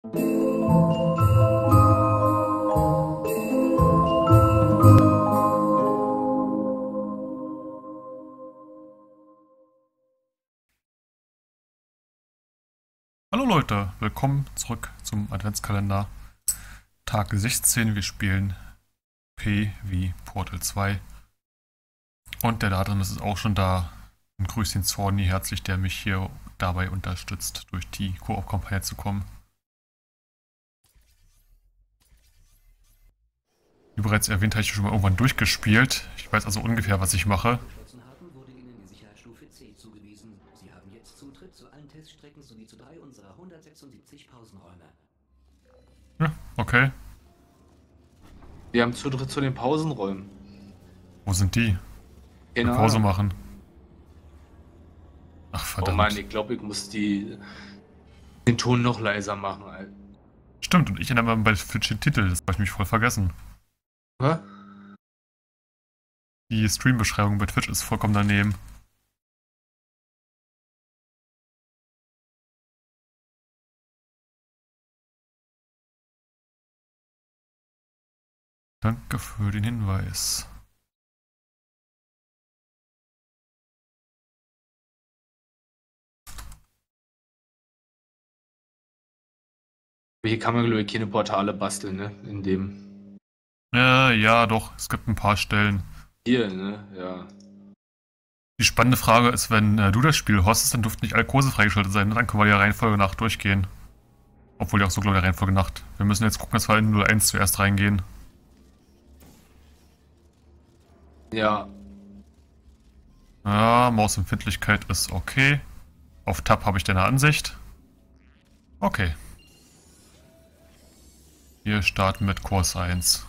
Hallo Leute, willkommen zurück zum Adventskalender. Tag 16, wir spielen P wie Portal 2. Und der Datum ist auch schon da. Und grüß den Zorni herzlich, der mich hier dabei unterstützt, durch die Koop-Kampagne zu kommen. Wie bereits erwähnt, habe ich schon mal irgendwann durchgespielt. Ich weiß also ungefähr, was ich mache. Wurde Ihnen die Sicherheitsstufe C zugewiesen. Sie haben jetzt Zutritt zu allen Teststrecken sowie zu 3 unserer 176 Pausenräume. Ja, okay. Wir haben Zutritt zu den Pausenräumen. Wo sind die? Keine Pause Ahnung. machen. Ach, Oh verdammt. Mann, ich glaube, ich muss den Ton noch leiser machen, Alter. Stimmt, und ich ändere mal bei Twitch den Titel, das habe ich mich voll vergessen. Hä? Die Stream-Beschreibung bei Twitch ist vollkommen daneben. Danke für den Hinweis. Hier kann man, glaube ich, keine Portale basteln, ne? In dem. Ja, doch, es gibt ein paar Stellen. Hier, ne? Ja. Die spannende Frage ist, wenn du das Spiel hostest, dann dürften nicht alle Kurse freigeschaltet sein. Dann können wir die Reihenfolge nach durchgehen. Obwohl die auch so, glaube ich, der Reihenfolge nach. Wir müssen jetzt gucken, dass wir in 01 zuerst reingehen. Ja. Ja, Mausempfindlichkeit ist okay. Auf Tab habe ich deine Ansicht. Okay. Wir starten mit Kurs 1.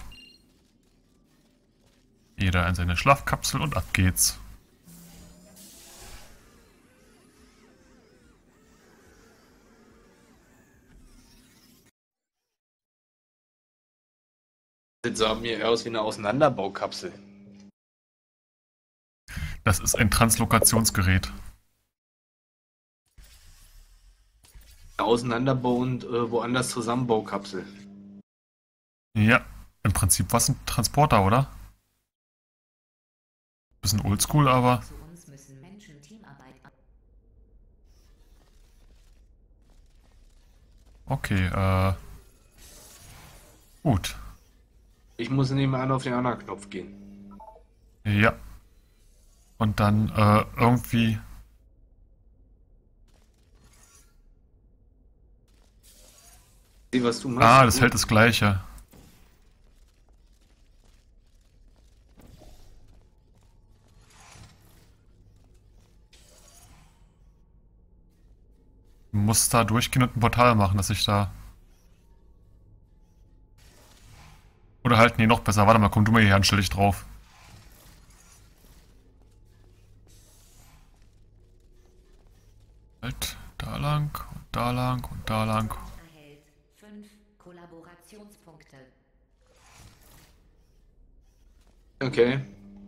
Jeder in seine Schlafkapsel und ab geht's. Das sah mir eher aus wie eine Auseinanderbaukapsel. Das ist ein Translokationsgerät. Eine Auseinanderbau- und woanders Zusammenbaukapsel. Ja, im Prinzip war es ein Transporter, oder? Bisschen oldschool, aber... Zu uns müssen Menschen Teamarbeit an. Okay, gut. Ich muss nebenan auf den anderen Knopf gehen. Ja. Und dann, irgendwie... Sieh, was du machst. Ah, das hält das Gleiche. Du musst da durchgehen und ein Portal machen, dass ich da... Oder halt, nee, noch besser. Warte mal, komm du mal hierher und stell dich drauf. Halt, da lang und da lang und da lang. Erhält 5 Kollaborationspunkte. Okay.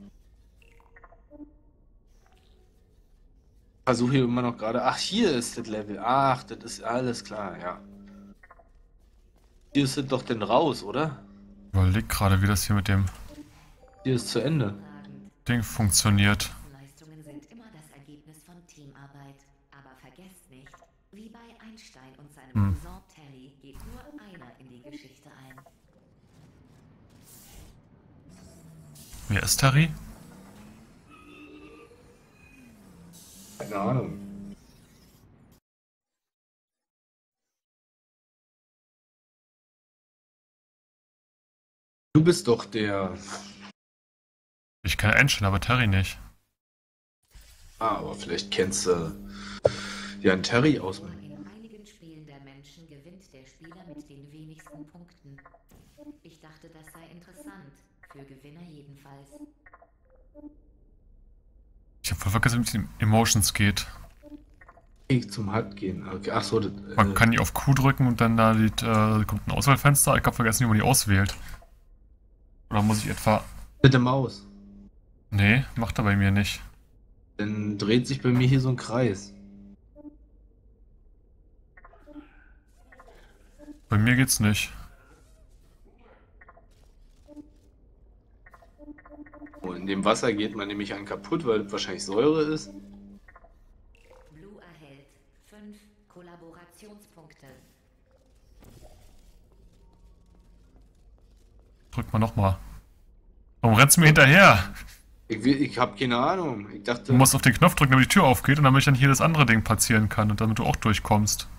Versuche hier immer noch gerade. Ach, hier ist das Level. Ach, das ist alles klar, ja. Hier ist es doch denn raus, oder? Ich überleg gerade, wie das hier mit dem Hier ist zu Ende. Fragen. Ding funktioniert. Leistungen sind immer das Ergebnis von Teamarbeit. Aber vergesst nicht, wie bei Einstein und seinem Cousin Terry geht nur einer in die Geschichte ein. Wer ist Terry? Keine Ahnung. Du bist doch der. Ich kann Einstein, aber Terry nicht. Ah, aber vielleicht kennst du ja einen Terry aus. Nur in einigen Spielen der Menschen gewinnt der Spieler mit den wenigsten Punkten. Ich dachte, das sei interessant. Für Gewinner jedenfalls. Ich habe voll vergessen, wie es mit den Emotions geht. Zum Hut gehen. Okay. Ach so, das, Man kann die auf Q drücken und dann da kommt ein Auswahlfenster. Ich habe vergessen, wie man die auswählt. Oder muss ich etwa... bitte Maus. Nee, macht er bei mir nicht. Dann dreht sich bei mir hier so ein Kreis. Bei mir geht's nicht. Oh, in dem Wasser geht man nämlich an kaputt, weil das wahrscheinlich Säure ist. Blue erhält 5 Kollaborationspunkte. Drück mal nochmal. Warum rennst du mir hinterher? Ich habe keine Ahnung. Ich Du dachte, musst auf den Knopf drücken, damit die Tür aufgeht und damit ich dann hier das andere Ding platzieren kann und damit du auch durchkommst.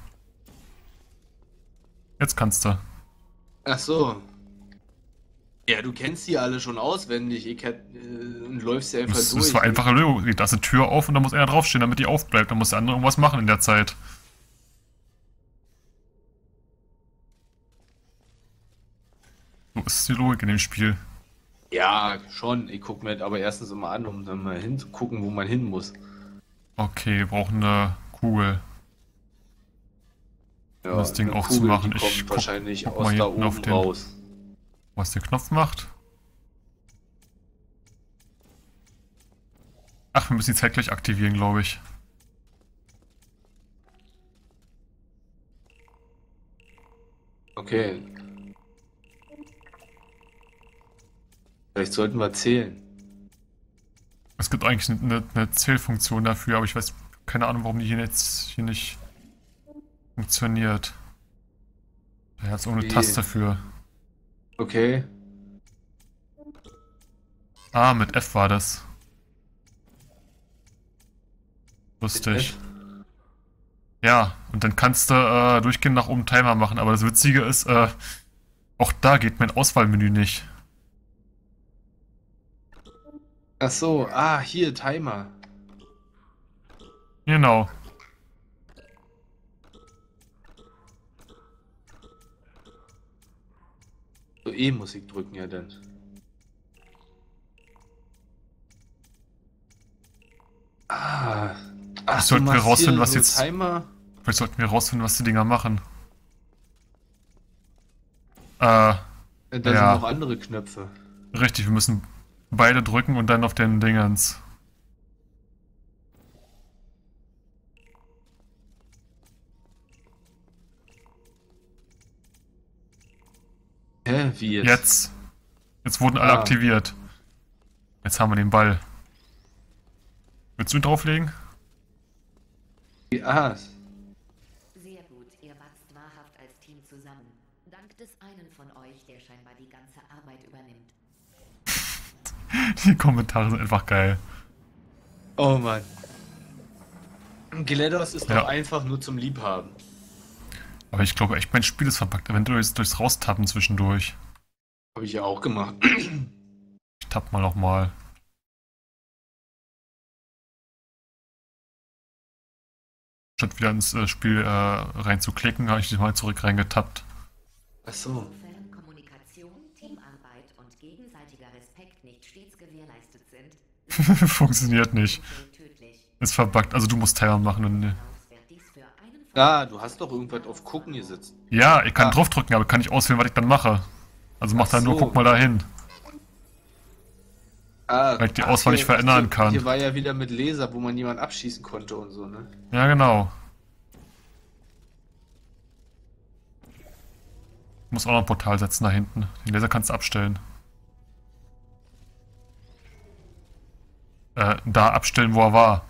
Jetzt kannst du. ach so. Ja, du kennst die alle schon auswendig. Und läufst ja einfach Das durch. war einfache Lösung. Da ist eine Tür auf und da muss einer draufstehen, damit die aufbleibt. Dann muss der andere irgendwas machen in der Zeit. So ist die Logik in dem Spiel. Ja, schon. Ich gucke mir das aber erstens immer an, um dann mal hinzugucken, wo man hin muss. Okay, wir brauchen eine Kugel, Ja, um das Ding eine aufzumachen. Kugel, die Ich kommt guck wahrscheinlich mal aus hier da hinten auf oben den- raus. was der Knopf macht. Ach, wir müssen die Zeit gleich aktivieren, glaube ich. Okay. Vielleicht sollten wir zählen. Es gibt eigentlich eine Zählfunktion dafür, aber ich weiß keine Ahnung, warum die hier nicht funktioniert. Da hat es irgendeine Wie? Taste für. Okay. Ah, mit F war das. Lustig. Ja, und dann kannst du durchgehend nach oben Timer machen, aber das Witzige ist, auch da geht mein Auswahlmenü nicht. Ach so, hier, Timer. Genau. So, E-Musik drücken ja dann. Ach, Das sollten wir machst rausfinden, hier was so jetzt- Timer. Vielleicht sollten wir rausfinden, was die Dinger machen. Da Ja. sind noch andere Knöpfe. Richtig, wir müssen beide drücken und dann auf den Dingens. Hä, wie jetzt? Jetzt. Jetzt wurden alle Ah. aktiviert. Jetzt haben wir den Ball. Willst du ihn drauflegen? Ah, Sehr gut, ihr wachst wahrhaft als Team zusammen. Dank des einen von euch, der scheinbar die ganze Arbeit übernimmt. Die Kommentare sind einfach geil. oh Mann. GLaDOS ist Ja. doch einfach nur zum Liebhaben. Aber ich glaube echt, mein Spiel ist verpackt. Eventuell durchs Raustappen zwischendurch. Habe ich ja auch gemacht. Ich tapp mal nochmal. Statt wieder ins Spiel reinzuklicken, habe ich mal zurück reingetappt. Ach so. Sofern Kommunikation, Teamarbeit und gegenseitiger Respekt nicht stets gewährleistet sind, Funktioniert nicht. tödlich. Ist verbuggt. Also du musst Timer machen. Und, Daraus wird dies für einen von Du hast doch irgendwas auf Gucken gesetzt. ja, ich kann Ah. draufdrücken, aber kann nicht auswählen, was ich dann mache. Also mach Ach dann nur, so. guck mal dahin. Weil ich die Auswahl nicht verändern kann. Hier war ja wieder mit Laser, wo man jemanden abschießen konnte und so, ne? Ja, genau. Ich muss auch noch ein Portal setzen da hinten. Den Laser kannst du abstellen. Da abstellen, wo er war.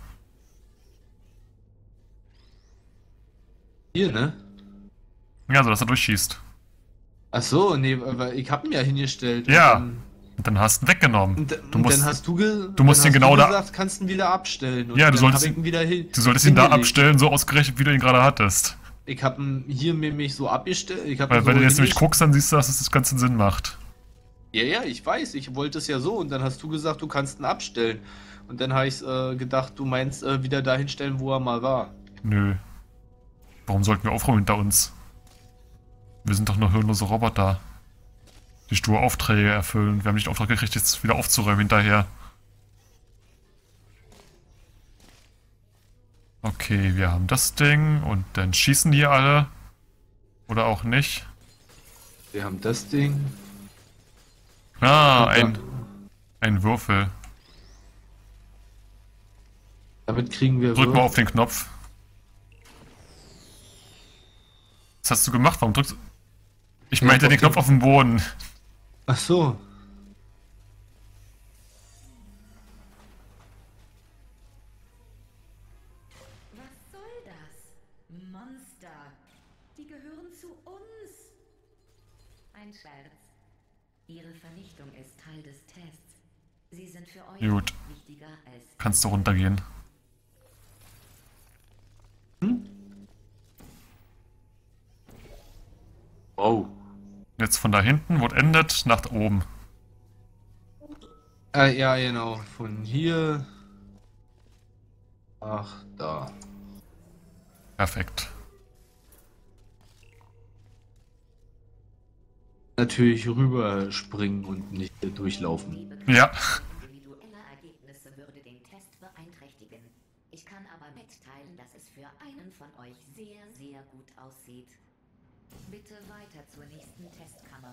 Hier, ne? Ja, so dass er durchschießt. Ach so, nee, aber ich hab ihn ja hingestellt. Ja. Und Und dann hast du ihn weggenommen. dann, Du und musst, dann hast du, du musst ihn genau da- gesagt, kannst ihn wieder abstellen. Und Ja, du dann solltest hab ich ihn wieder du solltest ihn da hingelegt. abstellen, so ausgerechnet, wie du ihn gerade hattest. Ich hab ihn hier mich so abgestellt. Ich hab Weil ihn wenn so du jetzt nämlich hingestellt. guckst, dann siehst du, dass es das ganze Sinn macht. Ja, ich weiß, ich wollte es ja so und dann hast du gesagt, du kannst ihn abstellen. Und dann habe ich gedacht, du meinst wieder dahin stellen, wo er mal war. Nö. Warum sollten wir aufräumen hinter uns? Wir sind doch nur hirnlose Roboter. Die stur Aufträge erfüllen. Wir haben nicht den Auftrag gekriegt, jetzt wieder aufzuräumen hinterher. Okay, wir haben das Ding und dann schießen die alle. Oder auch nicht. Wir haben das Ding. Ah, Und ein Würfel. damit kriegen wir. Drück mal Würfel. auf den Knopf. Was hast du gemacht? Warum drückst du... Ich meinte den Knopf auf dem Boden. Ach so. Was soll das? Monster. Die gehören zu uns. Ein Scherz. Ihre Vernichtung ist Teil des Tests. Sie sind für euch Gut. wichtiger als... Kannst du runtergehen. Oh. Jetzt von da hinten, wo es endet, nach oben. Ja, genau. Von hier. Ach, da. Perfekt. Natürlich rüberspringen und nicht durchlaufen. Die Ja. Bekanntheit individueller Ergebnisse würde den Test beeinträchtigen. Ich kann aber mitteilen, dass es für einen von euch sehr, sehr gut aussieht. Bitte weiter zur nächsten Testkammer.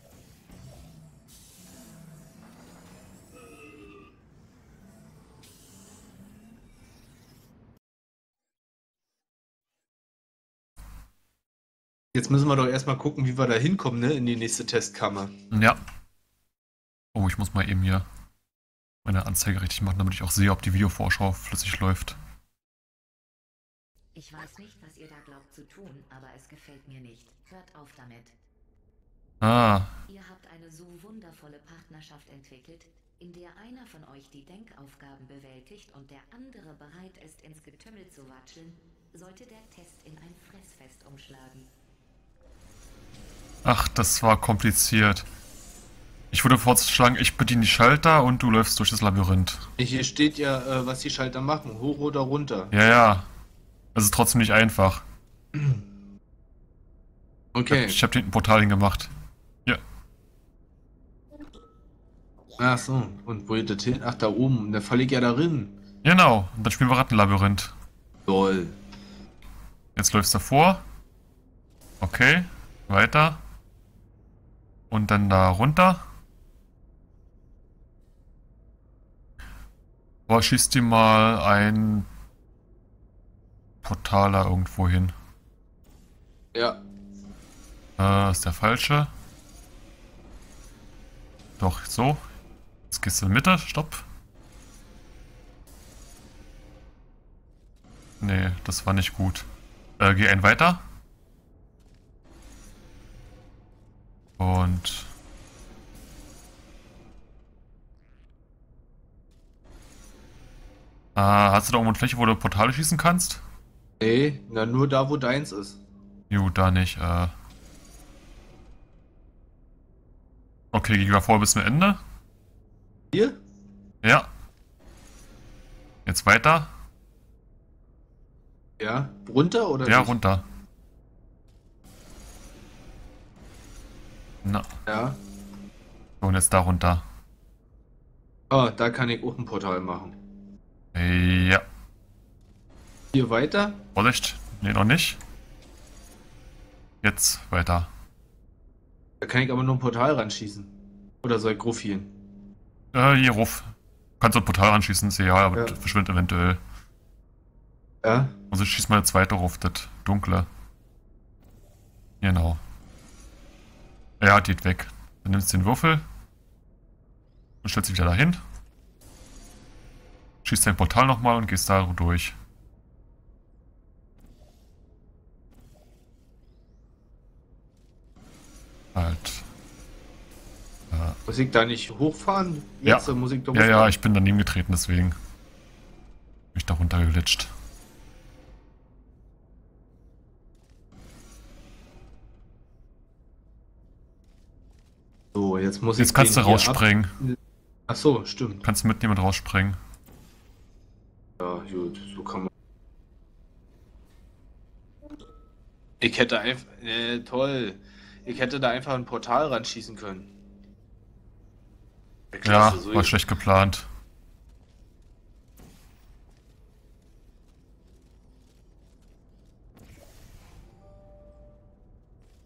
Jetzt müssen wir doch erstmal gucken, wie wir da hinkommen, ne? In die nächste Testkammer. Ja. Oh, ich muss mal eben hier meine Anzeige richtig machen, damit ich auch sehe, ob die Videovorschau flüssig läuft. Ich weiß nicht, was ihr da glaubt zu tun, aber es gefällt mir nicht. Hört auf damit. Ah, Ihr habt eine so wundervolle Partnerschaft entwickelt, in der einer von euch die Denkaufgaben bewältigt und der andere bereit ist, ins Getümmel zu watscheln, sollte der Test in ein Fressfest umschlagen. ach, das war kompliziert. Ich würde vorschlagen, ich bediene die Schalter und du läufst durch das Labyrinth. Hier steht ja, was die Schalter machen. Hoch oder runter. Ja, ja. Das ist trotzdem nicht einfach. Okay. Ich habe den Portal hingemacht. Ja. Ach so. Und wo geht das hin? Ach, da oben. Da falle ich ja darin. Genau. Und dann spielen wir Rattenlabyrinth. Toll. Jetzt läufst du vor. Okay. Weiter. Und dann da runter. Boah, schießt dir mal ein Portal da irgendwo hin. Ja. Ist der falsche. Doch, so. Jetzt gehst du in die Mitte. Stopp. Nee, das war nicht gut. Geh einen weiter. Und... hast du da irgendwo eine Fläche, wo du Portale schießen kannst? Nee, na nur da, wo deins ist. Jo, da nicht. Okay, geh mal vor bis zum Ende. Hier? Ja. Jetzt weiter. Ja. Runter oder Ja, nicht? runter. Na, Ja. so, und jetzt da runter. Oh, da kann ich auch ein Portal machen. Ja. Hier weiter? Vorsicht. Nee, noch nicht. Jetzt weiter. Da kann ich aber nur ein Portal ranschießen. Oder soll ich Gruffien? Hier ruf. Kannst du ein Portal anschießen, ist egal, aber Ja. das verschwindet eventuell. Ja? Also schieß mal eine zweite Ruf, das dunkle. Genau. Ja, die geht weg. Dann nimmst du den Würfel. Und stellst dich wieder dahin. Schießt dein Portal nochmal und gehst da durch. Halt. Muss ich da nicht hochfahren? Ja. Jetzt muss ich da Ja, ja, hochfahren. ich bin daneben getreten, deswegen. Bin ich da runtergeglitscht. So, jetzt muss ich Jetzt kannst du den hier rausspringen. Ach so, stimmt. Kannst du mitnehmen und rausspringen. Ja, gut, so kann man. Ich hätte einfach. Toll. Ich hätte da einfach ein Portal ranschießen können. Ja, Klasse, so war schlecht geplant.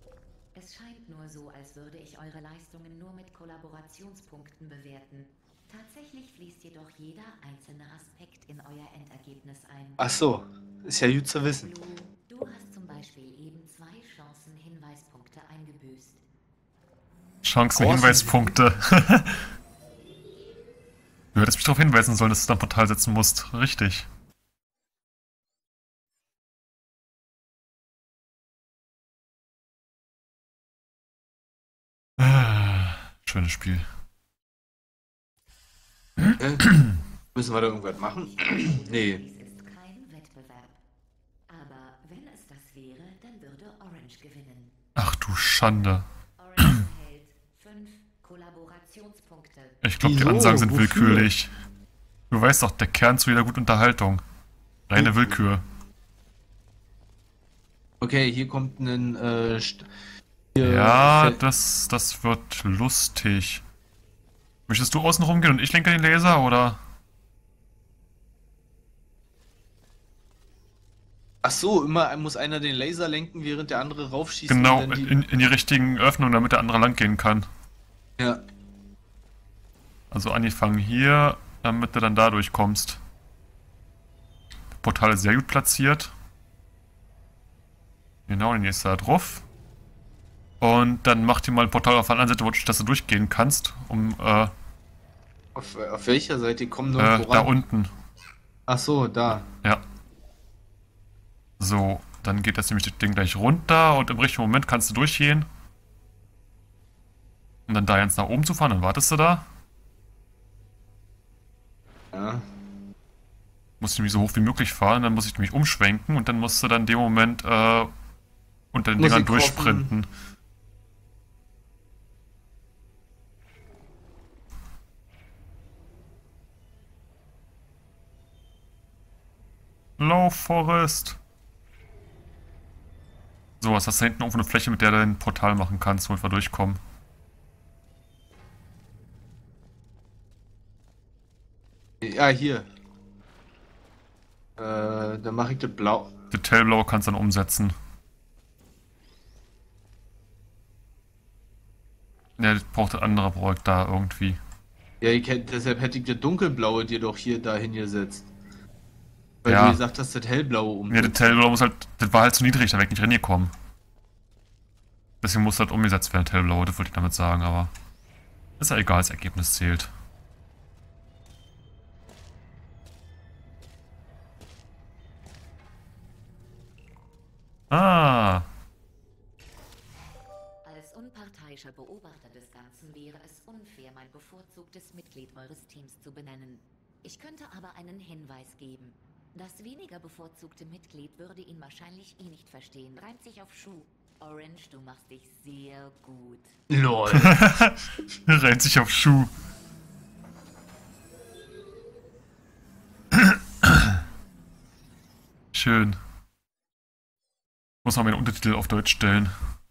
Es scheint nur so, als würde ich eure Leistungen nur mit Kollaborationspunkten bewerten. Tatsächlich fließt jedoch jeder einzelne Aspekt in euer Endergebnis ein. Ach so, ist ja gut zu wissen. Blue, du hast zum Beispiel eben 2 Chancen-Hinweispunkte eingebüßt. Chancen, Hinweispunkte. Du hättest mich darauf hinweisen sollen, dass du da ein Portal setzen musst. Richtig. Schönes Spiel. Müssen wir da irgendwas machen? Nee. Dies ist kein Wettbewerb. Aber wenn es das wäre, dann würde Orange gewinnen. Ach du Schande. Orange erhält 5 Kollaborationspunkte. Ich glaube, die Wieso? Ansagen sind Wofür? willkürlich. Du weißt doch, der Kern zu jeder guten Unterhaltung. Reine Willkür. Okay, hier kommt ein Ja, das wird lustig. Möchtest du außen rumgehen und ich lenke den Laser, oder? Ach so, immer muss einer den Laser lenken, während der andere raufschießt. Genau, und dann in die richtigen Öffnungen, damit der andere lang gehen kann. Ja. Also angefangen hier, damit du dann da durchkommst. Portal ist sehr gut platziert. Genau, den nächsten da drauf. Und dann mach dir mal ein Portal auf der anderen Seite, dass du durchgehen kannst, um Auf welcher Seite kommen noch da unten. Ach so, da. Ja. So, dann geht das nämlich das Ding gleich runter und im richtigen Moment kannst du durchgehen. Und dann da ganz nach oben zu fahren, dann wartest du da. Ja. Musst du nämlich so hoch wie möglich fahren, dann muss ich nämlich umschwenken und dann musst du dann in dem Moment unter den Muss Dingern ich durchsprinten. Lauf, Forest! So, was hast du da hinten irgendwo eine Fläche, mit der du ein Portal machen kannst, womit wir durchkommen? Ja, hier. Dann mache ich das blau. Detailblau kannst du dann umsetzen. Ja, das braucht ein anderer Projekt da irgendwie. Ja, deshalb hätte ich das dunkelblaue dir doch hier dahin gesetzt. Weil Ja. du gesagt hast, das hellblaue Ja, umsetzen. Detailblau muss halt, das war halt zu niedrig, da wäre ich nicht reingekommen. Deswegen muss halt umgesetzt werden, Detailblau, das wollte ich damit sagen, aber ist ja egal, das Ergebnis zählt. Ah, Als unparteiischer Beobachter des Ganzen wäre es unfair, mein bevorzugtes Mitglied eures Teams zu benennen. Ich könnte aber einen Hinweis geben. Das weniger bevorzugte Mitglied würde ihn wahrscheinlich eh nicht verstehen. Reimt sich auf Schuh. Orange, du machst dich sehr gut. LOL. reimt sich auf Schuh. Schön. Muss man meinen Untertitel auf Deutsch stellen.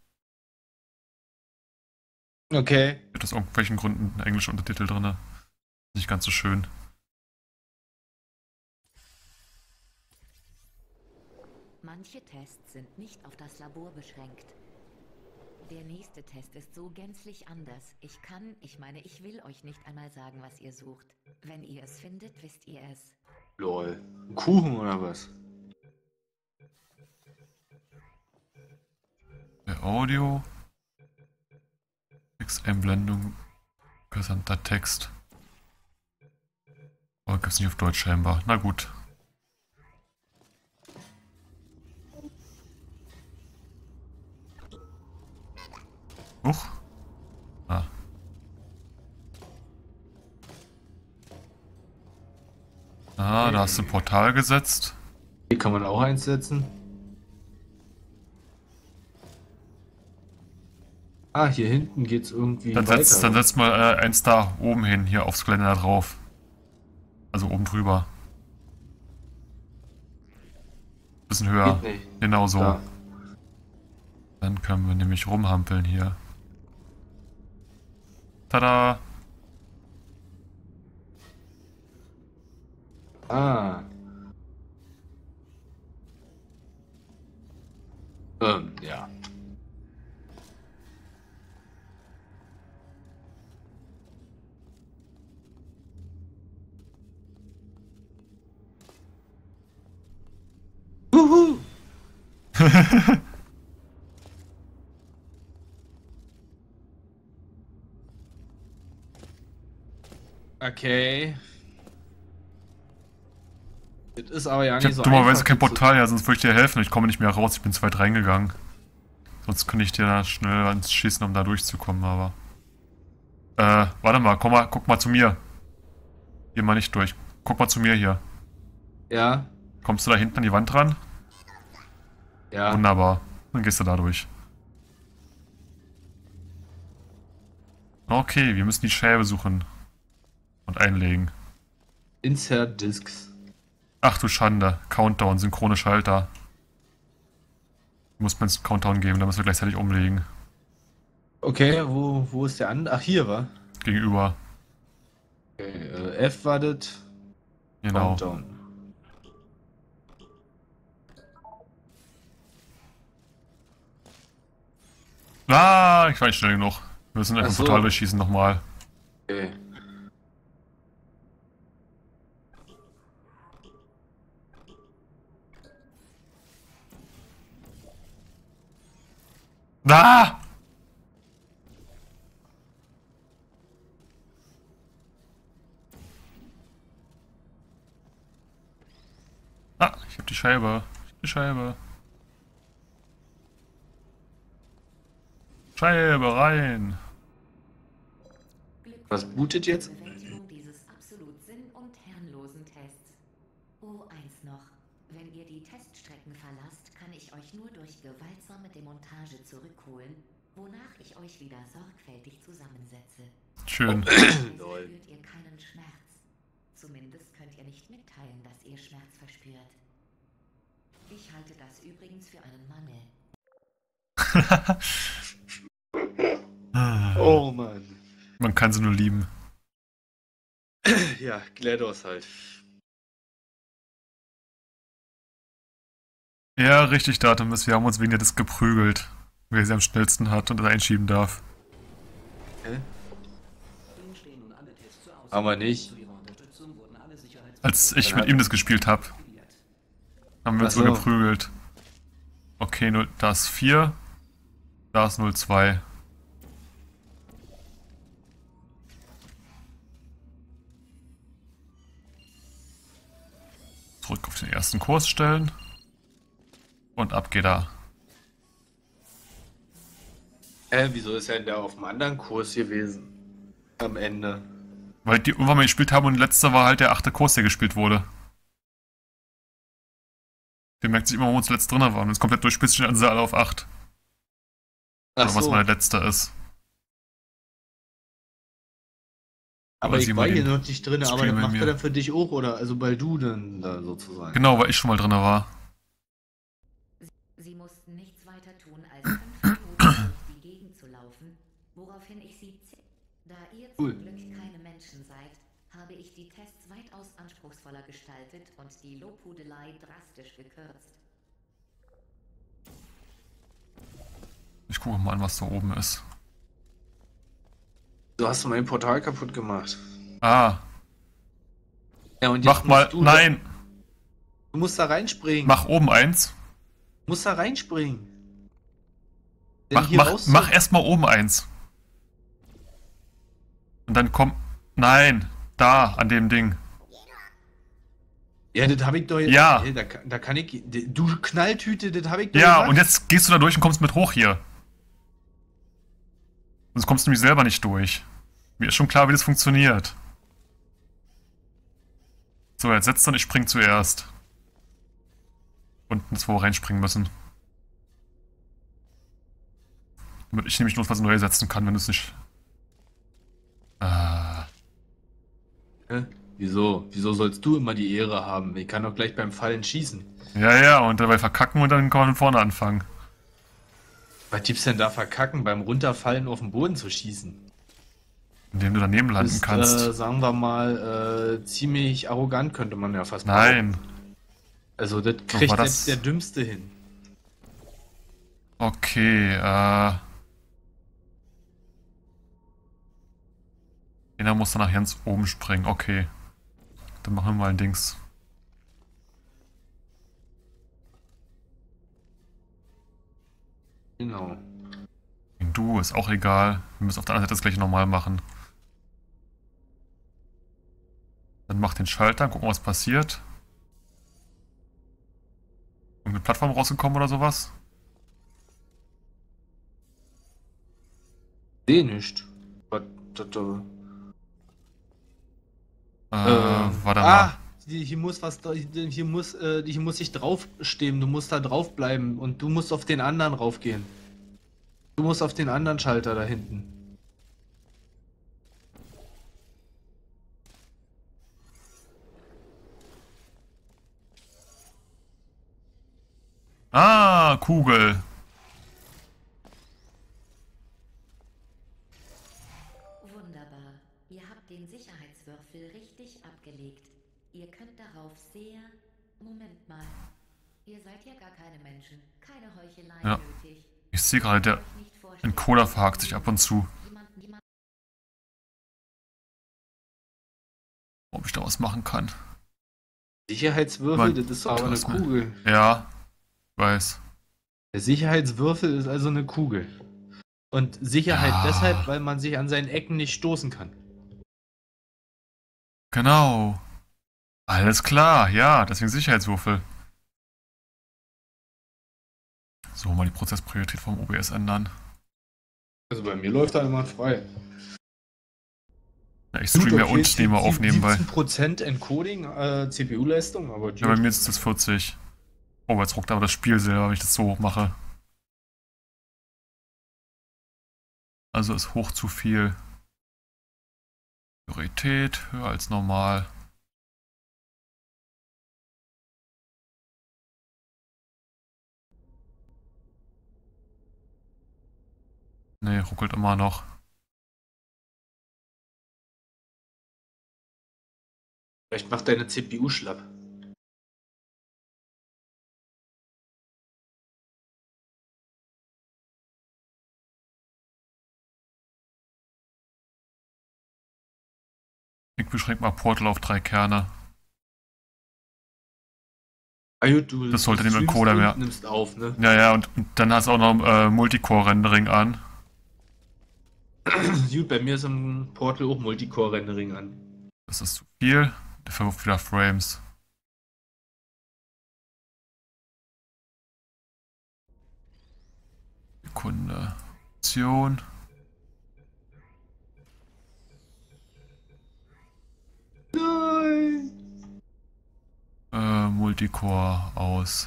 Okay. Ich habe aus irgendwelchen Gründen englische Untertitel drin. Nicht ganz so schön. Manche Tests sind nicht auf das Labor beschränkt. Der nächste Test ist so gänzlich anders. Ich will euch nicht einmal sagen, was ihr sucht. Wenn ihr es findet, wisst ihr es. LOL. Ein Kuchen oder was? Der Audio. XM-Blendung. Gesamter Text. Aber gibt's nicht auf Deutsch scheinbar. Na gut. Huch. Ah. Ah, da hast du ein Portal gesetzt. Hier kann man auch einsetzen. Ah, hier hinten geht's irgendwie Dann weiter. setz mal eins da oben hin, hier aufs Geländer drauf. Also oben drüber. Bisschen höher. Geht nicht. Genau so. Da. Dann können wir nämlich rumhampeln hier. Tada! Ah. Ja. Okay. Das ist aber ja Ich nicht hab so dummerweise einfach, kein das Portal, ja, sonst würde ich dir helfen. Ich komme nicht mehr raus, ich bin zu weit reingegangen. Sonst könnte ich dir da schnell ans Schießen, um da durchzukommen, aber... warte mal, guck mal zu mir. Hier mal nicht durch. Guck mal zu mir hier. Ja, Kommst du da hinten an die Wand ran? ja. Wunderbar. Dann gehst du da durch. Okay, wir müssen die Scheibe suchen. Und einlegen. Insert Discs. Ach du Schande. Countdown, synchrone Schalter. Du musst mir einen Countdown geben, da müssen wir gleichzeitig umlegen. Okay, wo ist der andere? Ach, hier war. Gegenüber. Okay, F war das. Genau. Countdown. Ah, ich war nicht schnell genug. Wir müssen einfach Ach ein so. Portal durchschießen nochmal. Okay. Ah! Ah, ich hab die Scheibe. Die Scheibe. Scheibe rein. Was bootet jetzt? Bewältigung dieses absolut sinn- und herrenlosen Tests. Oh, eins noch. Wenn ihr die Teststrecken verlasst, kann ich euch nur durch gewaltsame Demontage zurückholen, wonach ich euch wieder sorgfältig zusammensetze. Schön. Lol. Spürt ihr keinen Schmerz. Zumindest könnt ihr nicht mitteilen, dass ihr Schmerz verspürt. Ich halte das übrigens für einen Mangel. Oh Mann. Man kann sie nur lieben. Ja, GLaDOS halt. Ja, richtig, Datum. Wir haben uns wegen der Disk geprügelt. Wer sie am schnellsten hat und das einschieben darf. Hä? Ihnen stehen nun alle Tests zur Auswahl. Aber nicht. Zu Ihrer Unterstützung wurden alle Sicherheits- Als ich mit ihm das gespielt habe, aktiviert. haben wir uns Ach so so. geprügelt. Okay, da ist 4. Da ist 02. Zurück auf den ersten Kurs stellen. Und ab geht er. Wieso ist er denn da auf dem anderen Kurs gewesen? Am Ende. Weil die irgendwann mal gespielt haben und letzter war halt der 8. Kurs, der gespielt wurde. Der merkt sich immer, wo wir zuletzt drin waren. Wenn es komplett durchspielst, stehen sie alle auf 8. Ach Oder was so. mal der letzte ist. Aber Oder ich sieh war mal hier den noch nicht drin, aber Stream das bei macht mir. er dann für dich auch, oder? Also weil du dann da sozusagen. Genau, weil ich schon mal drin war. Sie mussten nichts weiter tun, als 5 Minuten durch die Gegend zu laufen, woraufhin ich sie... Da ihr Cool. zum Glück keine Menschen seid, habe ich die Tests weitaus anspruchsvoller gestaltet und die Lobhudelei drastisch gekürzt. Ich gucke mal an, was da oben ist. Du hast mein Portal kaputt gemacht. Ah, Ja, und mach mal. musst du Nein! Du musst da reinspringen. Mach oben eins. Du musst da reinspringen. Denn Mach erstmal oben eins. Und dann komm. Nein! Da, an dem Ding. Ja, das hab ich doch jetzt. Ja. Hey, da kann ich. Du Knalltüte, das hab ich doch Ja, gesagt. und jetzt gehst du da durch und kommst mit hoch hier. Sonst kommst du nämlich selber nicht durch. Mir ist schon klar, wie das funktioniert. So, jetzt setzt und ich spring zuerst. Unten ist, wo wir reinspringen müssen. Damit ich nämlich notfalls neu setzen kann, wenn du es nicht... Ah, Hä? Wieso? Wieso sollst du immer die Ehre haben? Ich kann doch gleich beim Fallen schießen. ja, und dabei verkacken und dann kann man von vorne anfangen. Was gibt's denn da verkacken, beim Runterfallen auf den Boden zu schießen? Indem du daneben landen Ist, kannst. sagen wir mal, ziemlich arrogant, könnte man ja fast behaupten. Nein. Also, das kriegt war selbst das- der Dümmste hin. Okay, Einer muss dann nach ganz oben springen. Okay. Dann machen wir mal ein Dings. Genau. Du, ist auch egal. Wir müssen auf der anderen Seite das gleiche normal machen. Dann mach den Schalter, gucken, was passiert. Irgendeine Plattform rausgekommen oder sowas? Seh nicht. Warte mal. Hier muss was, hier muss sich draufstehen. Du musst da drauf bleiben und du musst auf den anderen raufgehen. Du musst auf den anderen Schalter da hinten. Ah, Kugel. Wunderbar. Ihr habt den Sicherheitswürfel richtig abgelegt. Ihr könnt darauf sehr... Moment mal. Ihr seid ja gar keine Menschen. Keine Heuchelei Ja. nötig. Ich sehe gerade, der Nicht vorstellen, Encoder verhakt sich ab und zu. jemand Ob ich da was machen kann. Sicherheitswürfel, Mann, das ist aber eine was mir- Kugel. Ja, ich weiß. Der Sicherheitswürfel ist also eine Kugel. Und Sicherheit Ja. deshalb, weil man sich an seinen Ecken nicht stoßen kann. Genau. Alles klar, ja, deswegen Sicherheitswürfel. So, mal die Prozesspriorität vom OBS ändern. Also bei mir läuft da immer frei. Ja, ich streame ja und nehme auf nebenbei. 17% Encoding, CPU-Leistung, aber Ja, bei mir ist es 40. Oh, jetzt ruckt aber das Spiel selber, wenn ich das so hoch mache. Also ist hoch zu viel. Priorität höher als normal. Ne, ruckelt immer noch. vielleicht macht deine CPU schlapp. Ich beschränke mal Portal auf 3 Kerne. Ah, gut, du Das sollte dem streamst Encoder und mehr- nimmst auf, ne? Ja, ja, und dann hast du auch noch Multicore-Rendering an. Gut, bei mir ist im Portal auch Multicore-Rendering an. Das ist zu viel. Der verwirft wieder Frames. Sekunde. Option. Nein! Multicore aus.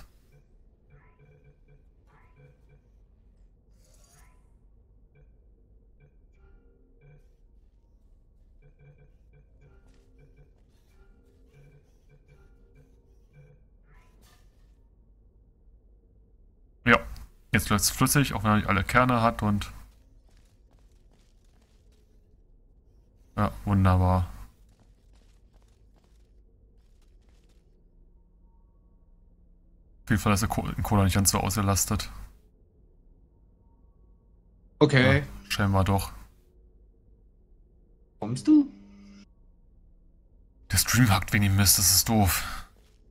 Ja, jetzt läuft es flüssig, auch wenn er nicht alle Kerne hat und... Ja, wunderbar. Auf jeden Fall ist der Encoder nicht ganz so ausgelastet. Okay. Ja, scheinbar doch. Kommst du? Der Stream hackt wegen dem Mist, das ist doof.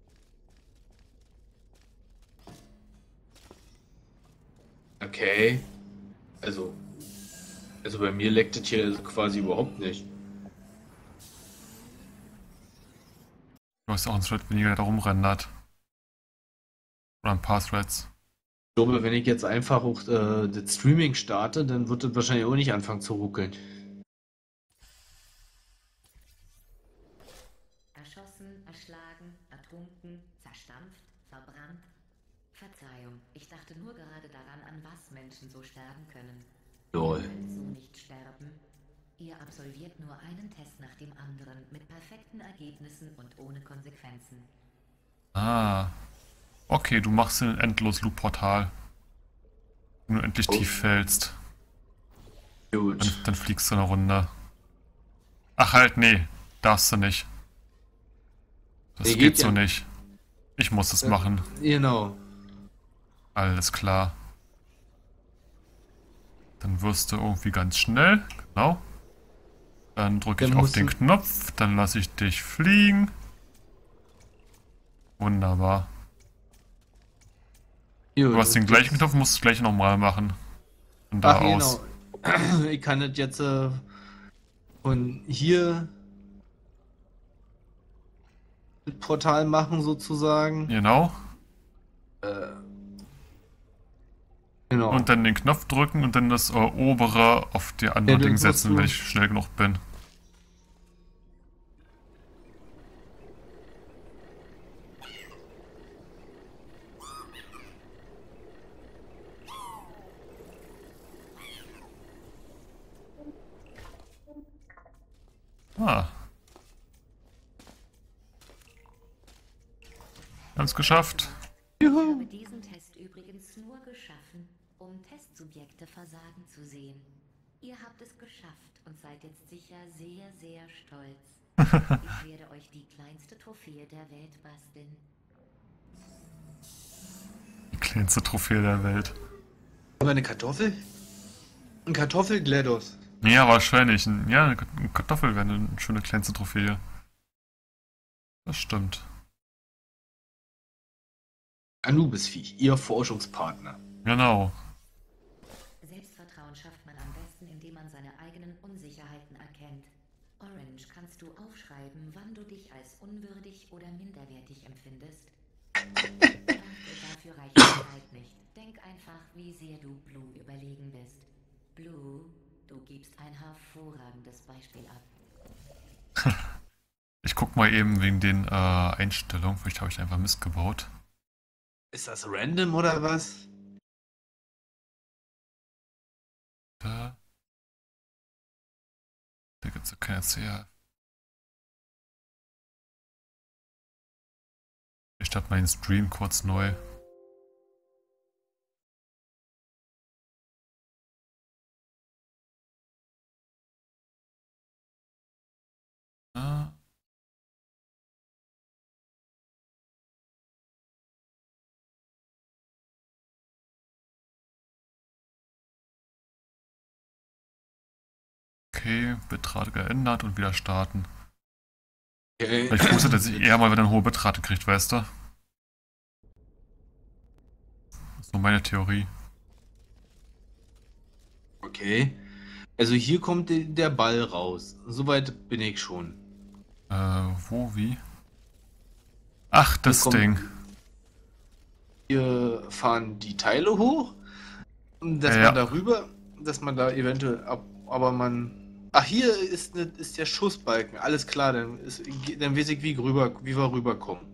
Okay. Also bei mir leckt es hier quasi überhaupt nicht. Du hast auch einen Thread weniger, der da rumrendert. Oder ein paar Threads. Ich glaube, wenn ich jetzt einfach auch das Streaming starte, dann wird das wahrscheinlich auch nicht anfangen zu ruckeln. Erschossen, erschlagen, ertrunken, zerstampft, verbrannt. Verzeihung, ich dachte nur gerade daran, an was Menschen so sterben können. Lol. Ihr könnt so nicht sterben. Ihr absolviert nur einen Test nach dem anderen mit perfekten Ergebnissen und ohne Konsequenzen. Ah. Okay, du machst ein Endlos-Loop-Portal. Wenn du endlich tief fällst, Gut. dann fliegst du eine Runde. Ach halt, nee. Darfst du nicht. Das Nee, geht geht so ja. nicht. Ich muss das machen. Genau. Alles klar. Dann wirst du irgendwie ganz schnell. Genau. Dann drücke ich Dann auf musst den du- Knopf. Dann lasse ich dich fliegen. Wunderbar. Jo, Du hast den und gleichen jetzt- Knopf, musst es gleich nochmal machen. Von da Ach, aus. genau. Ich kann das jetzt von hier das Portal machen, sozusagen. Genau. Äh, genau. Und dann den Knopf drücken und dann das obere auf die andere Ja, Ding das musst setzen, du. wenn ich schnell genug bin. Ah. Haben's geschafft. Ich habe diesen Test übrigens nur geschaffen, um Testsubjekte versagen zu sehen. Ihr habt es geschafft und seid jetzt sicher sehr, sehr stolz. Ich werde euch die kleinste Trophäe der Welt basteln. Die kleinste Trophäe der Welt. Aber eine Kartoffel? Ein Kartoffel-GLaDOS. Ja, wahrscheinlich. Ja, eine Kartoffel wäre eine schöne kleinste Trophäe. Das stimmt. Anubisviech, ihr Forschungspartner. Genau. Selbstvertrauen schafft man am besten, indem man seine eigenen Unsicherheiten erkennt. Orange, kannst du aufschreiben, wann du dich als unwürdig oder minderwertig empfindest? Danke, dafür reicht die Zeit nicht. Denk einfach, wie sehr du Blue überlegen bist. Blue, du gibst ein hervorragendes Beispiel ab. Ich guck mal eben wegen den Einstellungen. Vielleicht habe ich einfach Mist gebaut. Ist das random oder was? Da gibt's ja keine CR. Ich starte meinen Stream kurz neu. Ah. Okay, Bitrate geändert und wieder starten. Okay. Ich wusste, dass ich eher mal wieder eine hohe Bitrate kriegt, weißt du? Das ist nur meine Theorie. Okay. Also hier kommt der Ball raus. Soweit bin ich schon. Wo, wie? Ach, das kommt- Ding. Hier fahren die Teile hoch. Dass Ja. man darüber, dass man da eventuell aber man. Ach, hier ist der Schussbalken. Alles klar, dann weiß ich, wie wir rüberkommen.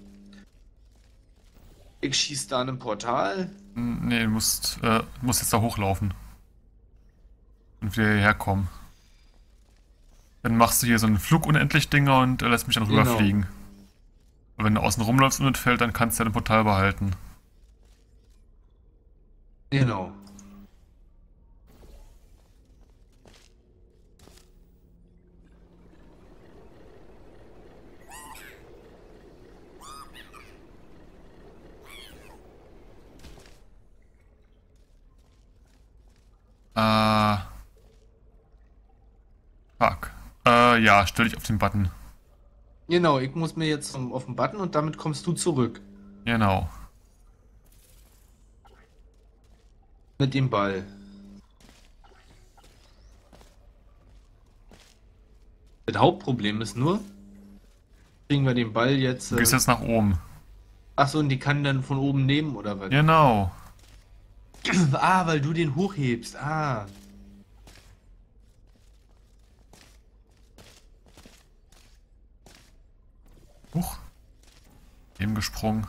Ich schieß da an einem Portal. Nee, du musst jetzt da hochlaufen. Und wieder hierher kommen. Dann machst du hier so einen Flugunendlich-Dinger und lässt mich dann Genau. rüberfliegen. Und wenn du außen rumläufst und es fällt, dann kannst du ja den Portal behalten. Genau. Fuck. Ja, stell dich auf den Button. Genau, ich muss mir jetzt auf den Button und damit kommst du zurück. Genau. Mit dem Ball. Das Hauptproblem ist nur, kriegen wir den Ball jetzt. Du gehst jetzt nach oben. Achso, und die kann dann von oben nehmen oder was? Genau. Ah, weil du den hochhebst. Ah. Huch. Eben gesprungen.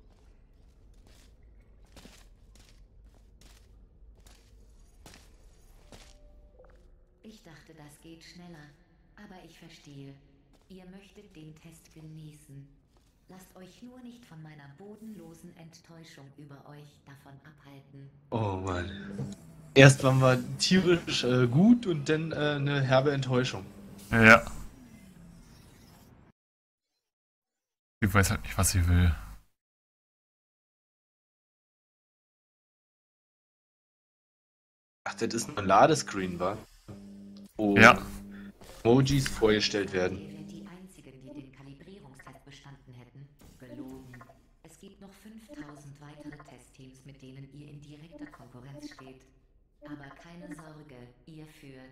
Ich dachte, das geht schneller. Aber ich verstehe. Ihr möchtet den Test genießen. Lasst euch nur nicht von meiner bodenlosen Enttäuschung über euch davon abhalten. Oh Mann. Erst waren wir tierisch gut und dann eine herbe Enttäuschung. Ja. Ich weiß halt nicht, was sie will. Ach, das ist nur ein Ladescreen, wa? Wo Ja. Emojis vorgestellt Ihr werden. wärt die Einzigen, die den Kalibrierungstest bestanden hätten. Gelogen. Es gibt noch 5000 weitere Testteams, mit denen Aber keine Sorge, ihr führt.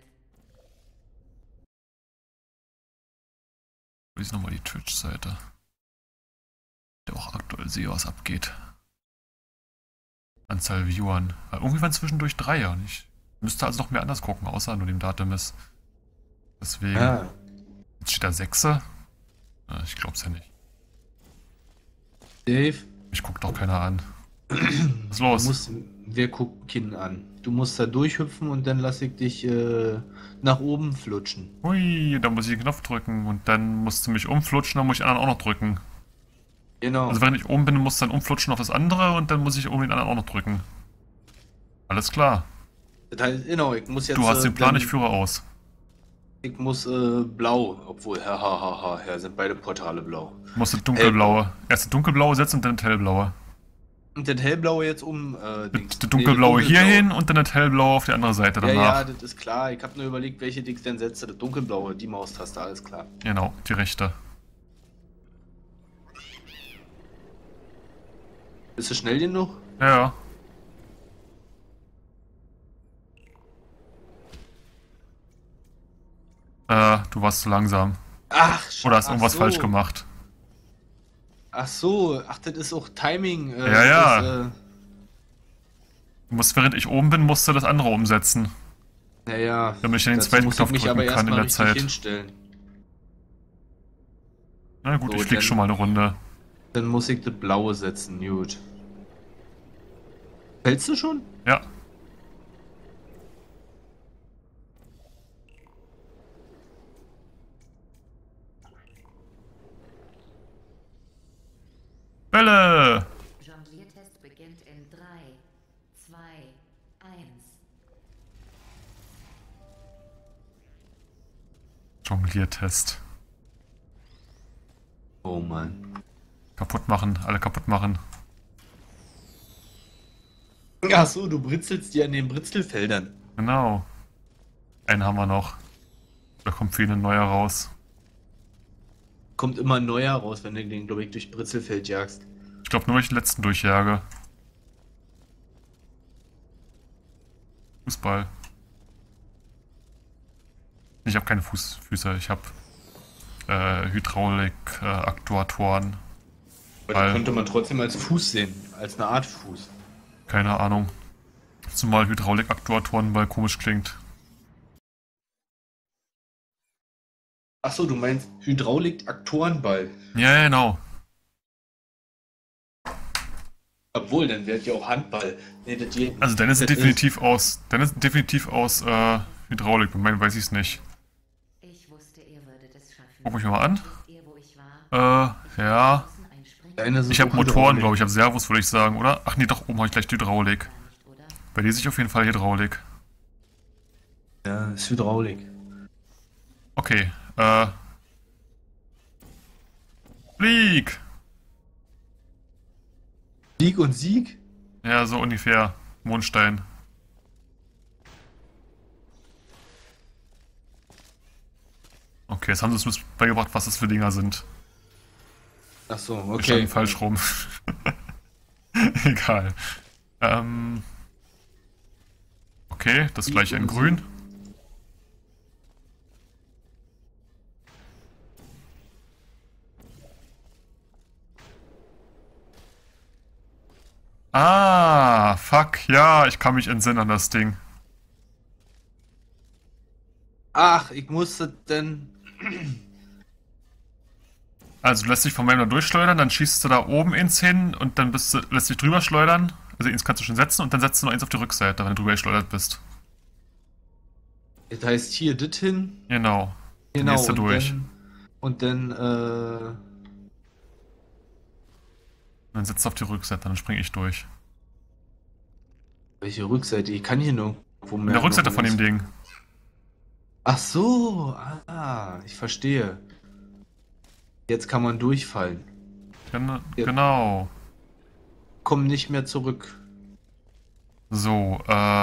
Wo ist nochmal die Twitch-Seite? Der auch aktuell sehe, was abgeht. Anzahl Viewern. Irgendwie waren zwischendurch 3 ja nicht. Müsste also noch mehr anders gucken, außer nur dem Datum. Deswegen. Ah. Jetzt steht da 6. Ich glaub's ja nicht. Dave, Mich guckt doch keiner an. Was ist los? wir gucken Kinn an. Du musst da durchhüpfen und dann lasse ich dich nach oben flutschen. Hui, da muss ich den Knopf drücken und dann musst du mich umflutschen, dann muss ich den anderen auch noch drücken. Genau. Also während ich oben bin, muss dann umflutschen auf das andere und dann muss ich oben den anderen auch noch drücken. Alles klar. Das heißt, genau, ich muss jetzt. Du hast den Plan, dann- ich führe aus. Ich muss blau, obwohl, ja, sind beide Portale blau. Du musst das dunkelblaue. Erst das dunkelblaue setzen und dann das hellblaue. Und das hellblaue jetzt Das dunkelblaue hier hin und dann das hellblaue auf die andere Seite Ja, danach. ja, das ist klar. Ich habe nur überlegt, welche ich denn setze. Das dunkelblaue, die Maustaste, alles klar. Genau, die rechte. Bist du schnell genug? Ja, ja. Du warst zu langsam. Ach, Oder hast ach irgendwas so. falsch gemacht. Ach so, ach, das ist auch Timing. Ja, ja. Das Du musst, während ich oben bin, musst du das andere umsetzen. naja. Damit ich den dazu zweiten muss ich Knopf mich drücken aber kann erstmal in der richtig Zeit. hinstellen. Na gut, So, ich flieg dann- schon mal eine Runde. Dann muss ich das blaue setzen, gut. Fällst du schon? Ja. Bälle! Jongliertest beginnt in 3, 2, 1. Jongliertest. Oh Mann. Kaputt machen, alle kaputt machen. Ach so, du britzelst dir an den Britzelfeldern. Genau. Einen haben wir noch. Da kommt für ihn ein neuer raus. Kommt immer ein neuer raus, wenn du den, glaube ich, durch Britzelfeld jagst. Ich glaube nur, weil ich den letzten durchjage. Fußball. Ich habe keine Füße, ich habe Hydraulik-Aktuatoren. Aber Weil- das könnte man trotzdem als Fuß sehen, als eine Art Fuß. Keine Ahnung. Zumal Hydraulik-Aktuatoren weil komisch klingt. Achso, du meinst Hydraulik-Aktorenball. Ja, genau. Obwohl, dann wäre ja auch Handball. Nee, das geht. Also deine sind Das definitiv aus. Hydraulik, bei meinen weiß ich es nicht. Ich wusste, ihr würdet es schaffen. Guck mich mal an. Wisst ihr, wo ich war? Ja. Außen ein Spring- Deine sind Ich habe auch Motoren, Hydraulik. glaube ich. Ich habe Servos, würde ich sagen, oder? Ach nee, doch, oben habe ich gleich die Hydraulik. Gar nicht, oder? Bei dir sehe ich auf jeden Fall Hydraulik. Ja, ist Hydraulik. Okay, Flieg! Sieg und Sieg? Ja, so ungefähr. Mondstein. Okay, jetzt haben sie uns beigebracht, was das für Dinger sind. Achso, Wir okay. standen falsch rum. Egal. Okay, das gleiche in grün. Ah, fuck, ja, ich kann mich entsinnen an das Ding. Ach, ich musste denn. Also du lässt dich von meinem da durchschleudern, dann schießt du da oben ins hin und dann lässt dich drüber schleudern. Also ins kannst du schon setzen und dann setzt du noch eins auf die Rückseite, wenn du drüber geschleudert bist. Das heißt hier das hin. Genau. Genau. gehst du durch. Und dann, Und dann setzt du auf die Rückseite, dann springe ich durch. welche Rückseite? Ich kann hier nirgendwo mehr. In der Rückseite von dem Ding. Ach so, ich verstehe. Jetzt kann man durchfallen. Genau. Komm nicht mehr zurück. So,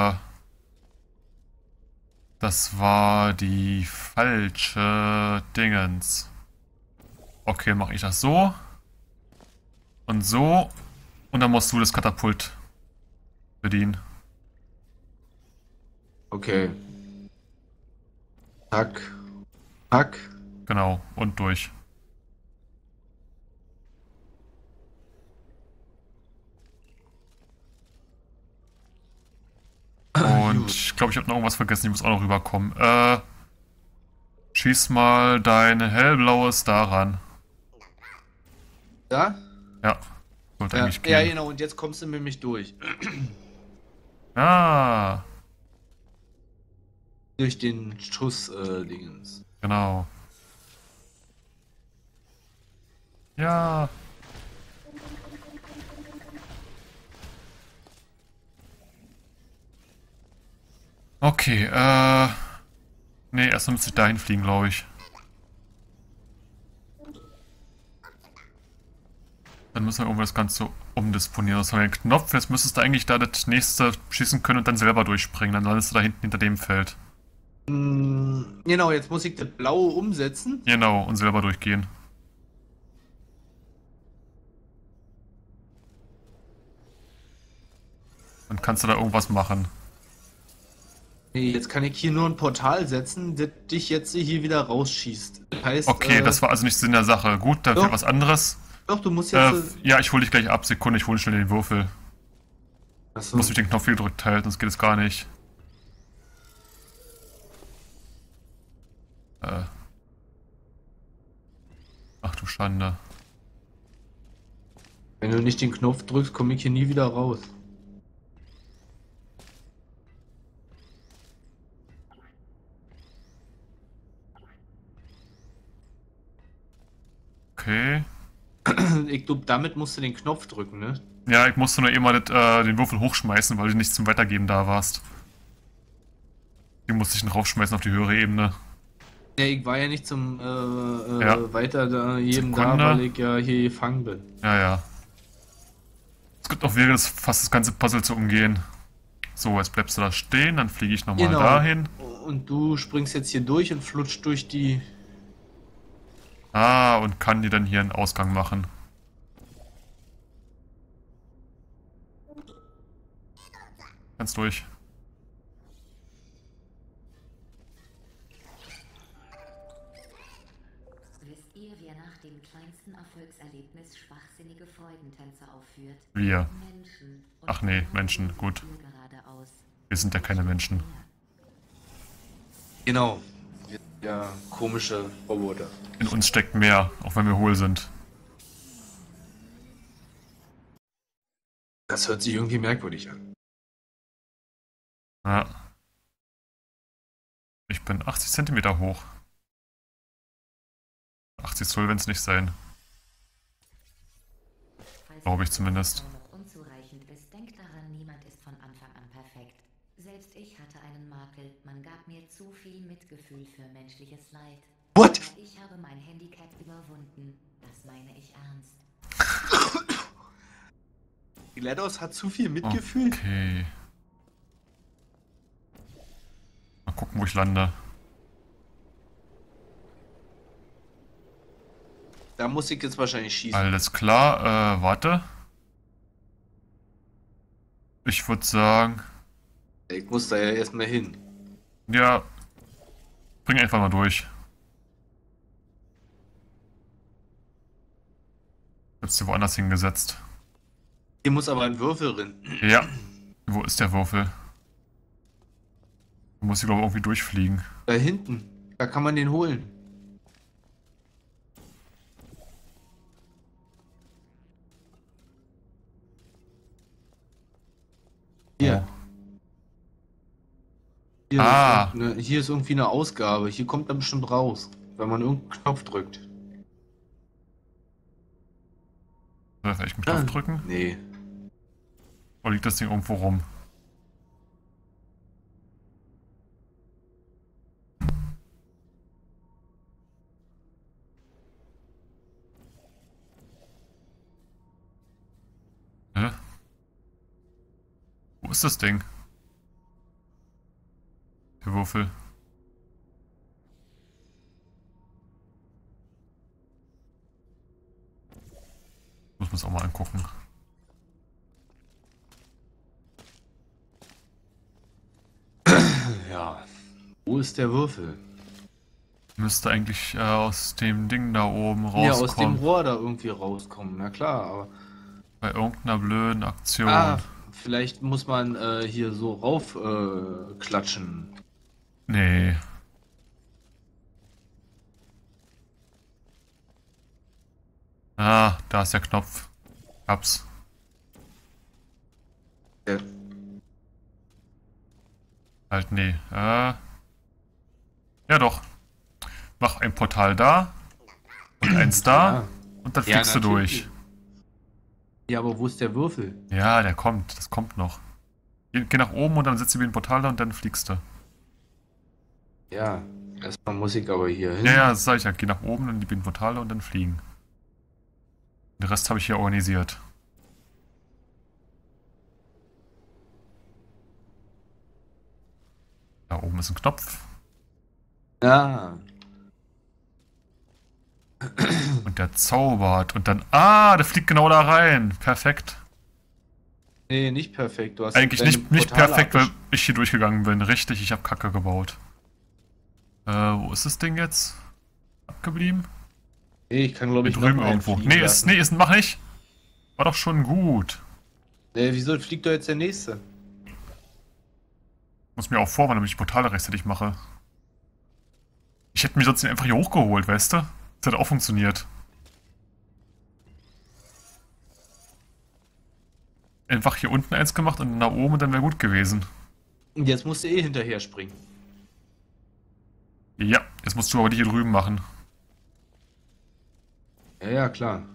das war die falsche Dingens. Okay, mache ich das so. Und so. Und dann musst du das Katapult bedienen. Okay. Zack. Zack. Genau, und durch. Und Gut. ich glaube, ich habe noch irgendwas vergessen. Ich muss auch noch rüberkommen. Schieß mal dein hellblaues daran. Da? Ja, sollte Ja, eigentlich ja, gehen. genau. Und jetzt kommst du mit mich durch. Ah, Durch den Schuss, Dingens. genau. Ja. Okay, nee, erstmal müsste ich dahin fliegen, glaube ich. Dann müssen wir irgendwie das Ganze umdisponieren. Das war ein Knopf, jetzt müsstest du eigentlich da das nächste schießen können und dann selber durchspringen. Dann landest du da hinten hinter dem Feld. Genau, jetzt muss ich das Blaue umsetzen. Genau, und selber durchgehen. Dann kannst du da irgendwas machen. Nee, jetzt kann ich hier nur ein Portal setzen, das dich jetzt hier wieder rausschießt. Das heißt, Okay, das war also nicht Sinn der Sache. Gut, dann doch. fehlt was anderes. doch, du musst jetzt. Ja, ich hole dich gleich ab. Sekunde, ich hole schnell den Würfel. Ich Achso. muss mich den Knopf gedrückt halten, sonst geht es gar nicht. Ach du Schande. Wenn du nicht den Knopf drückst, komme ich hier nie wieder raus. Okay. Ich glaube, damit musst du den Knopf drücken, ne? Ja, ich musste nur eben mal den Würfel hochschmeißen, weil du nicht zum Weitergeben da warst. Den musste ich ihn raufschmeißen auf die höhere Ebene. Ja, ich war ja nicht zum Ja. weiter da, jedem da, Sekunde. weil ich ja hier gefangen bin. Ja, ja. Es gibt auch Wege, fast das ganze Puzzle zu umgehen. So, jetzt bleibst du da stehen, dann fliege ich nochmal dahin. Und du springst jetzt hier durch und flutscht durch die. Ah, und kann dir dann hier einen Ausgang machen. Ganz durch. Wisst ihr, wer nach dem kleinsten Erfolgserlebnis schwachsinnige Freudentänze aufführt? Wir. Menschen. Und Ach nee, genau Menschen, so gut. sieht ihr gerade aus. Wir sind ja keine Menschen. Genau. Ja, komische Roboter. In uns steckt mehr, auch wenn wir hohl sind. Das hört sich irgendwie merkwürdig an. Ja. Ich bin 80 Zentimeter hoch. 80 soll es nicht sein. Falls Glaube ich die zumindest. Information noch unzureichend ist, denkt daran, niemand ist von Anfang an perfekt. Selbst ich hatte einen Makel. Man gab mir zu viel Mitgefühl für menschliches Leid. What? Aber ich habe mein Handicap überwunden. Das meine ich ernst. GLaDOS hat zu viel Mitgefühl. Okay. Mal gucken, wo ich lande. Da muss ich jetzt wahrscheinlich schießen. Alles klar, warte. Ich würde sagen, Ich muss da ja erstmal hin. ja, bring einfach mal durch. Jetzt sie woanders hingesetzt. Hier muss aber ein Würfel drin. Ja. Wo ist der Würfel? Du musst hier, glaube ich, irgendwie durchfliegen. Da hinten. Da kann man den holen. Hier. Hier, Ah. hier ist irgendwie eine Ausgabe. Hier kommt er bestimmt raus, wenn man irgendeinen Knopf drückt. Soll ich vielleicht einen Knopf drücken? Nee. Oder liegt das Ding irgendwo rum? Hä? Wo ist das Ding? Der Würfel. Muss man es auch mal angucken. Ja. Wo ist der Würfel? Müsste eigentlich aus dem Ding da oben Ja, aus dem rauskommen. Rohr da irgendwie rauskommen. Na klar, aber. Bei irgendeiner blöden Aktion. Ah, vielleicht muss man hier so rauf klatschen. Nee. Ah, da ist der Knopf. Hab's. Ja. Halt, nee. Ja doch. Mach ein Portal da. Und eins da. Ja. Und dann Ja, fliegst du natürlich. durch. Ja, aber wo ist der Würfel? Ja, der kommt. Das kommt noch. Geh nach oben und dann setzt du wie ein Portal da und dann fliegst du. Ja, erstmal muss ich aber hier hin. Ja, das sag ich ja. Geh nach oben, dann die Portale und dann fliegen. Den Rest habe ich hier organisiert. Da oben ist ein Knopf. Ja. Und der zaubert. Und dann... Ah, der fliegt genau da rein. Perfekt. Nee, nicht perfekt. Du hast Eigentlich deine nicht Portale perfekt, weil ich hier durchgegangen bin. Richtig, ich habe Kacke gebaut. Wo ist das Ding jetzt? Abgeblieben? Nee, ich kann glaube Hier ich drüben noch einen irgendwo. fliegen lassen. Mach nicht. War doch schon gut. Wieso fliegt doch jetzt der nächste? Muss mir auch vorwarnen, damit ich die Portale rechtzeitig mache. Ich hätte mich sonst einfach hier hochgeholt, weißt du? Das hat auch funktioniert. Einfach hier unten eins gemacht und dann nach oben und dann wäre gut gewesen. Und jetzt musst du eh hinterher springen. Ja, jetzt musst du aber die hier drüben machen. Ja, ja, klar.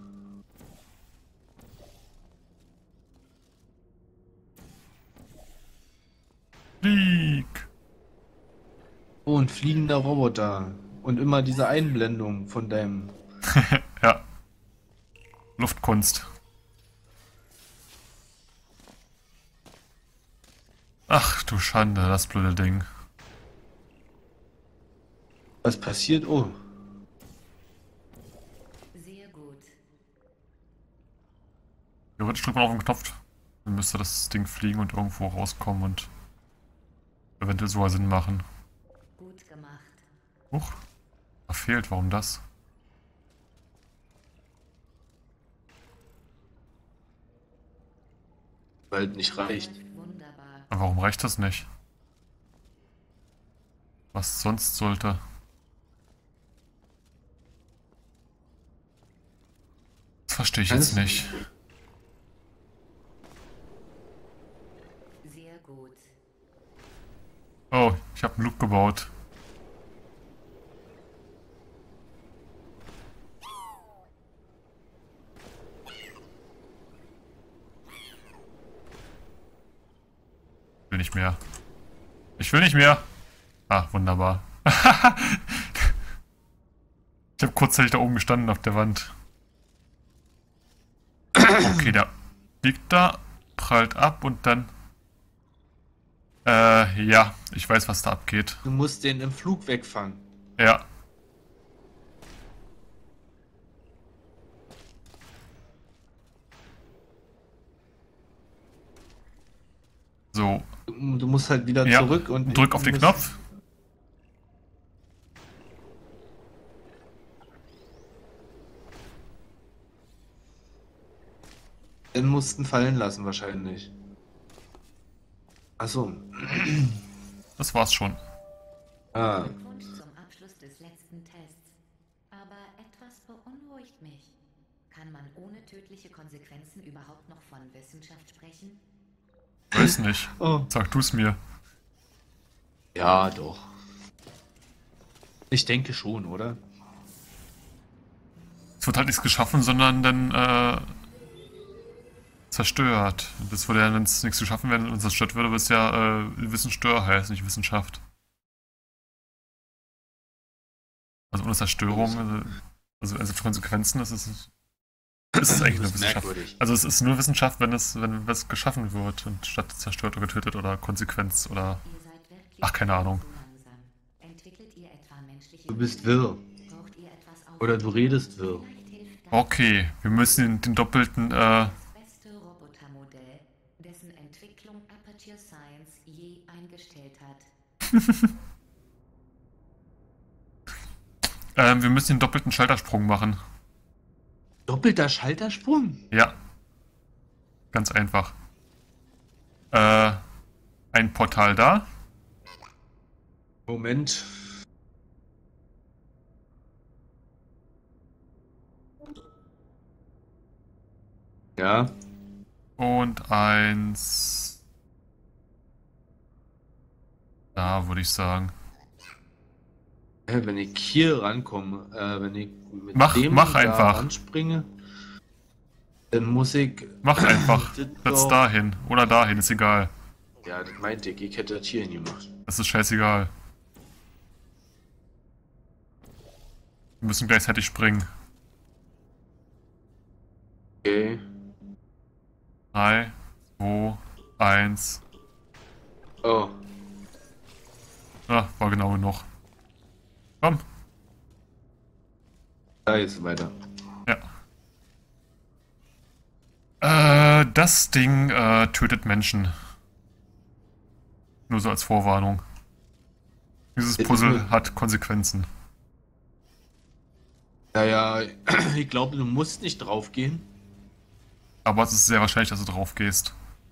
Flieg! Oh, ein fliegender Roboter. Und immer diese Einblendung von deinem... Ja. Luftkunst. Ach du Schande, das blöde Ding. Was passiert? Oh. Sehr gut. Theoretisch drückt man auf den Knopf. Dann müsste das Ding fliegen und irgendwo rauskommen und eventuell sogar Sinn machen. Gut gemacht. Huch. Da fehlt, warum das? Weil nicht reicht. Wunderbar. Aber warum reicht das nicht? Was sonst sollte? Das verstehe ich jetzt Was? nicht. Sehr gut. Oh, ich habe einen Loop gebaut. Ich will nicht mehr. Ich will nicht mehr. Ah, wunderbar. Ich habe kurzzeitig da oben gestanden auf der Wand. Okay, der liegt da, prallt ab und dann... ja, ich weiß, was da abgeht. Du musst den im Flug wegfangen. Ja. So, Du musst halt wieder ja, zurück und... drück auf den musst- Knopf. Den mussten fallen lassen wahrscheinlich. Achso. Das war's schon. Ah. Glückwunsch zum Abschluss des letzten Tests. Aber etwas beunruhigt mich. Kann man ohne tödliche Konsequenzen überhaupt noch von Wissenschaft sprechen? Weiß nicht. Oh. Sag du's mir. Ja, doch. Ich denke schon, oder? Es wird halt nichts geschaffen, sondern dann zerstört. Das würde ja, wenn es nichts geschaffen wäre und zerstört würde, würde es ja Wissenstör heißen, nicht Wissenschaft. Also ohne Zerstörung, also Konsequenzen, ist es eigentlich nur Das ist Wissenschaft. merkwürdig. Also es ist nur Wissenschaft, wenn es geschaffen wird und statt zerstört oder getötet oder Konsequenz oder... Ihr seid wirklich Ach, keine Ahnung. zu langsam. Entwickelt ihr etwa menschliche... Du bist wirr. Braucht ihr etwas auf... Oder du redest wirr. Vielleicht hilft das Okay, wir müssen den doppelten, das beste Robotermodell, dessen Entwicklung Aperture Science je eingestellt hat. Wir müssen den doppelten Schaltersprung machen. Doppelter Schaltersprung? Ja. Ganz einfach. Ein Portal da. Moment. Ja. Und eins. Da würde ich sagen. Wenn ich hier rankomme, wenn ich mit Mach da einfach. ranspringe, dann muss ich... Mach einfach. Das Setz doch- dahin. Oder dahin, ist egal. Ja, das meinte ich. Ich hätte das hier hingemacht. Das ist scheißegal. Wir müssen gleichzeitig springen. Okay. 3, 2, 1. Oh. Ah, war genau genug. Komm. Da ist weiter. Ja. Das Ding tötet Menschen. Nur so als Vorwarnung. Dieses Puzzle hat Konsequenzen. Naja, ich glaube, du musst nicht draufgehen. Aber es ist sehr wahrscheinlich, dass du drauf gehst.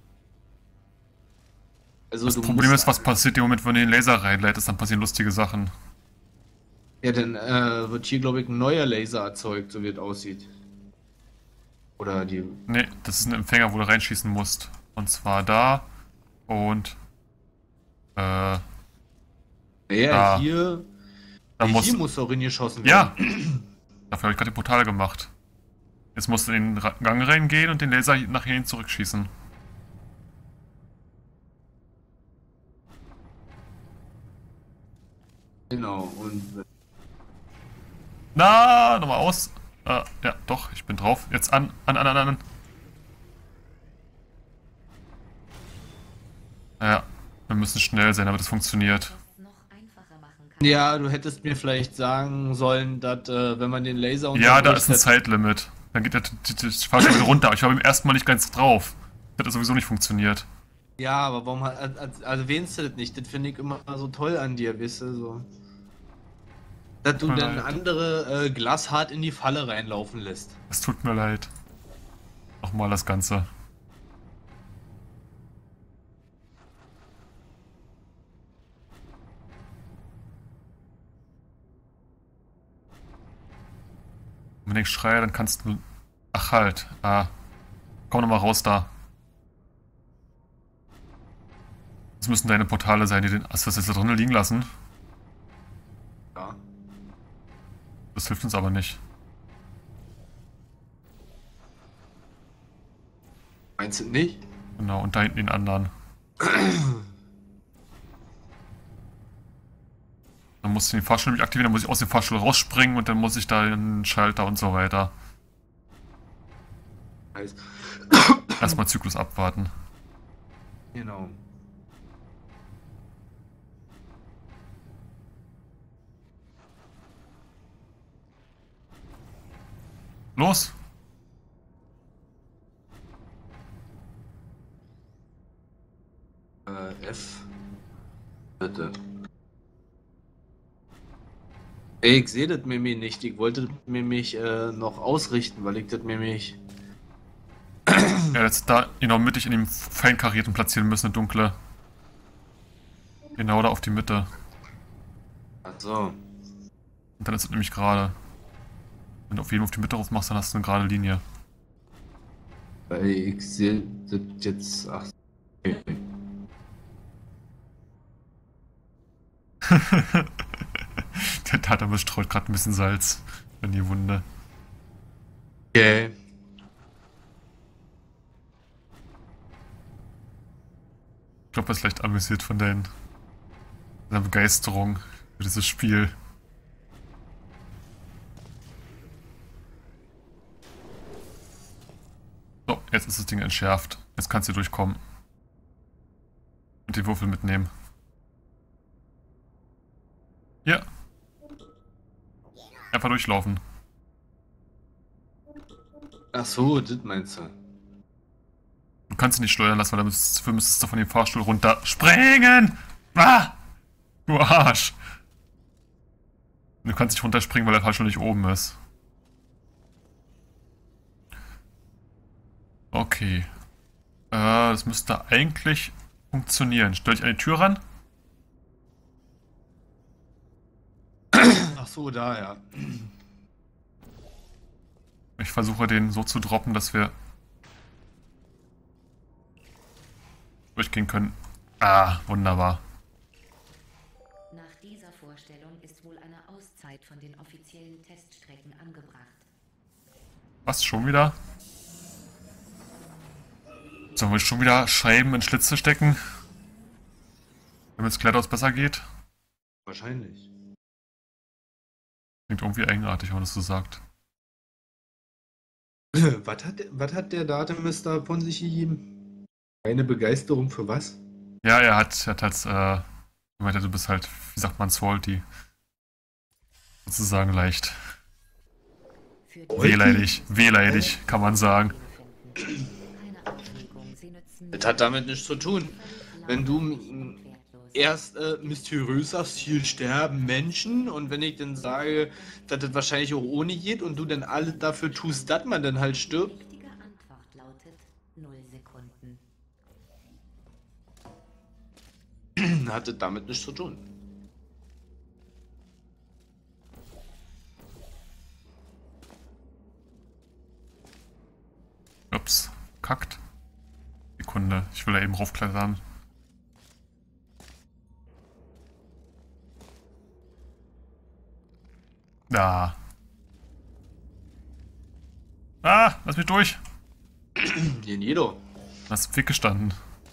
Also Das du Problem musst, ist, was passiert im Moment, wenn du den Laser reinleitest, dann passieren lustige Sachen. Ja, dann wird hier, glaube ich, ein neuer Laser erzeugt, so wie es aussieht. Oder die... Ne, das ist ein Empfänger, wo du reinschießen musst. Und zwar da und Naja, Da. hier... da musst hier muss auch reingeschossen Ja! werden. Dafür habe ich gerade die Portale gemacht. Jetzt musst du in den Gang reingehen und den Laser nach hinten zurückschießen. Genau, und... Na, nochmal aus. Ja, doch, ich bin drauf. Jetzt an. Ja, wir müssen schnell sein, damit es funktioniert. Was noch einfacher machen kann. Ja, du hättest mir vielleicht sagen sollen, dass, wenn man den Laser Ja, da ist ein unterbricht, Zeitlimit. Dann geht der Fahrstuhl wieder runter. Aber ich war beim ersten Mal nicht ganz drauf. Das hat sowieso nicht funktioniert. Ja, aber warum erwähnst du das nicht? Das finde ich immer so toll an dir, weißt du, so. Dass du Tut mir dann leid. andere glashart in die Falle reinlaufen lässt. Es tut mir leid. Nochmal das Ganze. Wenn ich schreie, dann kannst du... Ach halt. Komm nochmal raus da. Das müssen deine Portale sein, die den... Hast du das jetzt da drinnen liegen lassen? Ja. Das hilft uns aber nicht. Meinst du nicht? Genau, und da hinten den anderen. Dann musst du den Fahrstuhl nämlich aktivieren, dann muss ich aus dem Fahrstuhl rausspringen und dann muss ich da den Schalter und so weiter. Heißt, Erstmal Zyklus abwarten. genau. Los! F. Bitte. Ey, ich sehe das Mimi nicht. Ich wollte das Mimi noch ausrichten, weil ich das Mimi... Ja, jetzt da genau mittig in dem fein karierten platzieren müssen, eine dunkle. Genau da auf die Mitte. Ach so. Und dann ist es nämlich gerade. Wenn du auf jeden auf die Mitte drauf machst, dann hast du eine gerade Linie. Weil ich sehe das jetzt... Ach, okay. Der Tata bestreut gerade ein bisschen Salz in die Wunde. Okay. Ich glaube, er ist leicht amüsiert von deiner Begeisterung für dieses Spiel. So, jetzt ist das Ding entschärft. Jetzt kannst du durchkommen. Und die Würfel mitnehmen. Ja. Einfach durchlaufen. Ach so, das meinst du. Du kannst ihn nicht steuern lassen, weil dafür müsstest du von dem Fahrstuhl runter springen! Ah! Du Arsch! Du kannst nicht runterspringen, weil der Fall schon nicht oben ist. Okay. Das müsste eigentlich funktionieren. Stell dich an die Tür ran. Ach so, da, ja. Ich versuche den so zu droppen, dass wir durchgehen können. Ah, wunderbar. Nach dieser Vorstellung ist wohl eine Auszeit von den offiziellen Teststrecken angebracht. Was, schon wieder? Sollen wir schon wieder Scheiben in Schlitze stecken? Damit es GLaDOS besser geht? Wahrscheinlich. Klingt irgendwie eigenartig, wenn man das so sagt. Was hat der Datemister von sich gegeben? Eine Begeisterung für was? Ja, er hat meinte, du bist halt, wie sagt man, salty. Sozusagen leicht. Für Wehleidig, kann man sagen. keine Ablenkung. Sie nützen Das hat damit nichts zu tun. Wenn du erst mysteriös sagst, hier sterben Menschen, und wenn ich dann sage, dass das wahrscheinlich auch ohne geht und du dann alles dafür tust, dass man dann halt Die stirbt, richtige Antwort lautet 0 Sekunden. hat das damit nichts zu tun. Ups, kackt. Sekunde, ich will da eben raufklettern. Da. Ah, lass mich durch. Hier Nido. Hast im Weg gestanden.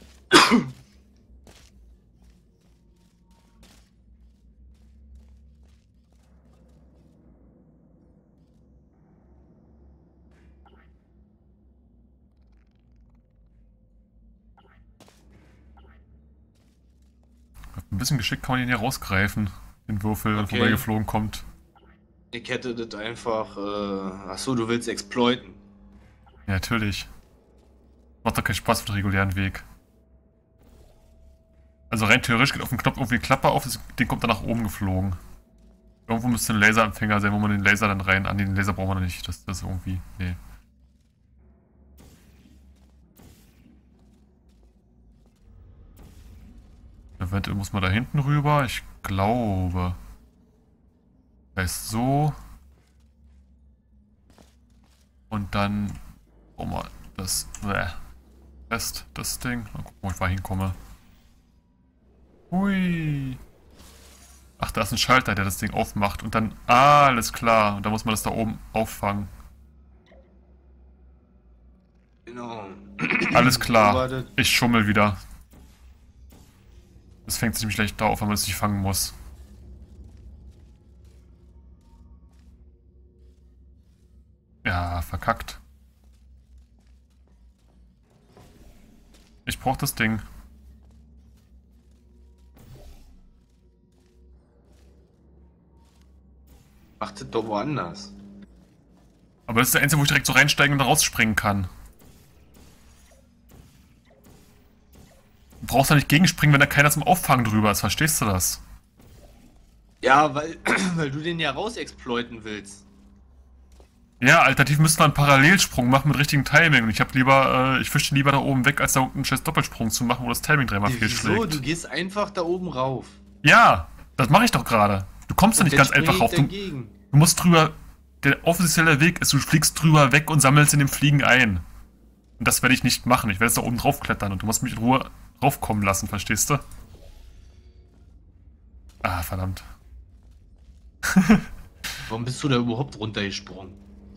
Ein bisschen geschickt kann man ihn hier rausgreifen. Den Würfel, wenn Okay. vorbeigeflogen kommt. Ich hätte das einfach, achso, du willst exploiten. Ja, natürlich. Macht doch keinen Spaß auf dem regulären Weg. Also rein theoretisch geht auf dem Knopf irgendwie Klappe auf, das Ding kommt dann nach oben geflogen. Irgendwo müsste ein Laserempfänger sein, wo man den Laser dann rein... An den Laser braucht man nicht. Das ist irgendwie... Nee. Eventuell muss man da hinten rüber. Ich glaube... Heißt so. Und dann... Oh mal, das... Fest, das Ding. Mal gucken, wo ich mal hinkomme. Hui. Ach, da ist ein Schalter, der das Ding aufmacht. Und dann... Ah, alles klar. Und dann muss man das da oben auffangen. Genau. Alles So war klar. das. Ich schummel wieder. Das fängt ziemlich leicht da auf, wenn man es nicht fangen muss. Ja, verkackt. Ich brauch das Ding. Macht das doch woanders. Aber das ist der einzige, wo ich direkt so reinsteigen und da rausspringen kann. Du brauchst ja nicht gegenspringen, wenn da keiner zum Auffangen drüber ist. Verstehst du das? Ja, weil du den ja rausexploiten willst. Ja, alternativ müsste man einen Parallelsprung machen mit richtigem Timing. Und ich hab lieber, ich fische lieber da oben weg, als da unten einen scheiß Doppelsprung zu machen, wo das Timing dreimal Wieso? fehlschlägt. Du gehst einfach da oben rauf. Ja, das mache ich doch gerade. Du kommst da nicht ganz einfach rauf. Du Dagegen. musst drüber. Der offizielle Weg ist, du fliegst drüber weg und sammelst in dem Fliegen ein. Und das werde ich nicht machen. Ich werde jetzt da oben drauf klettern und du musst mich in Ruhe raufkommen lassen, verstehst du? Ah, verdammt. Warum bist du da überhaupt runtergesprungen?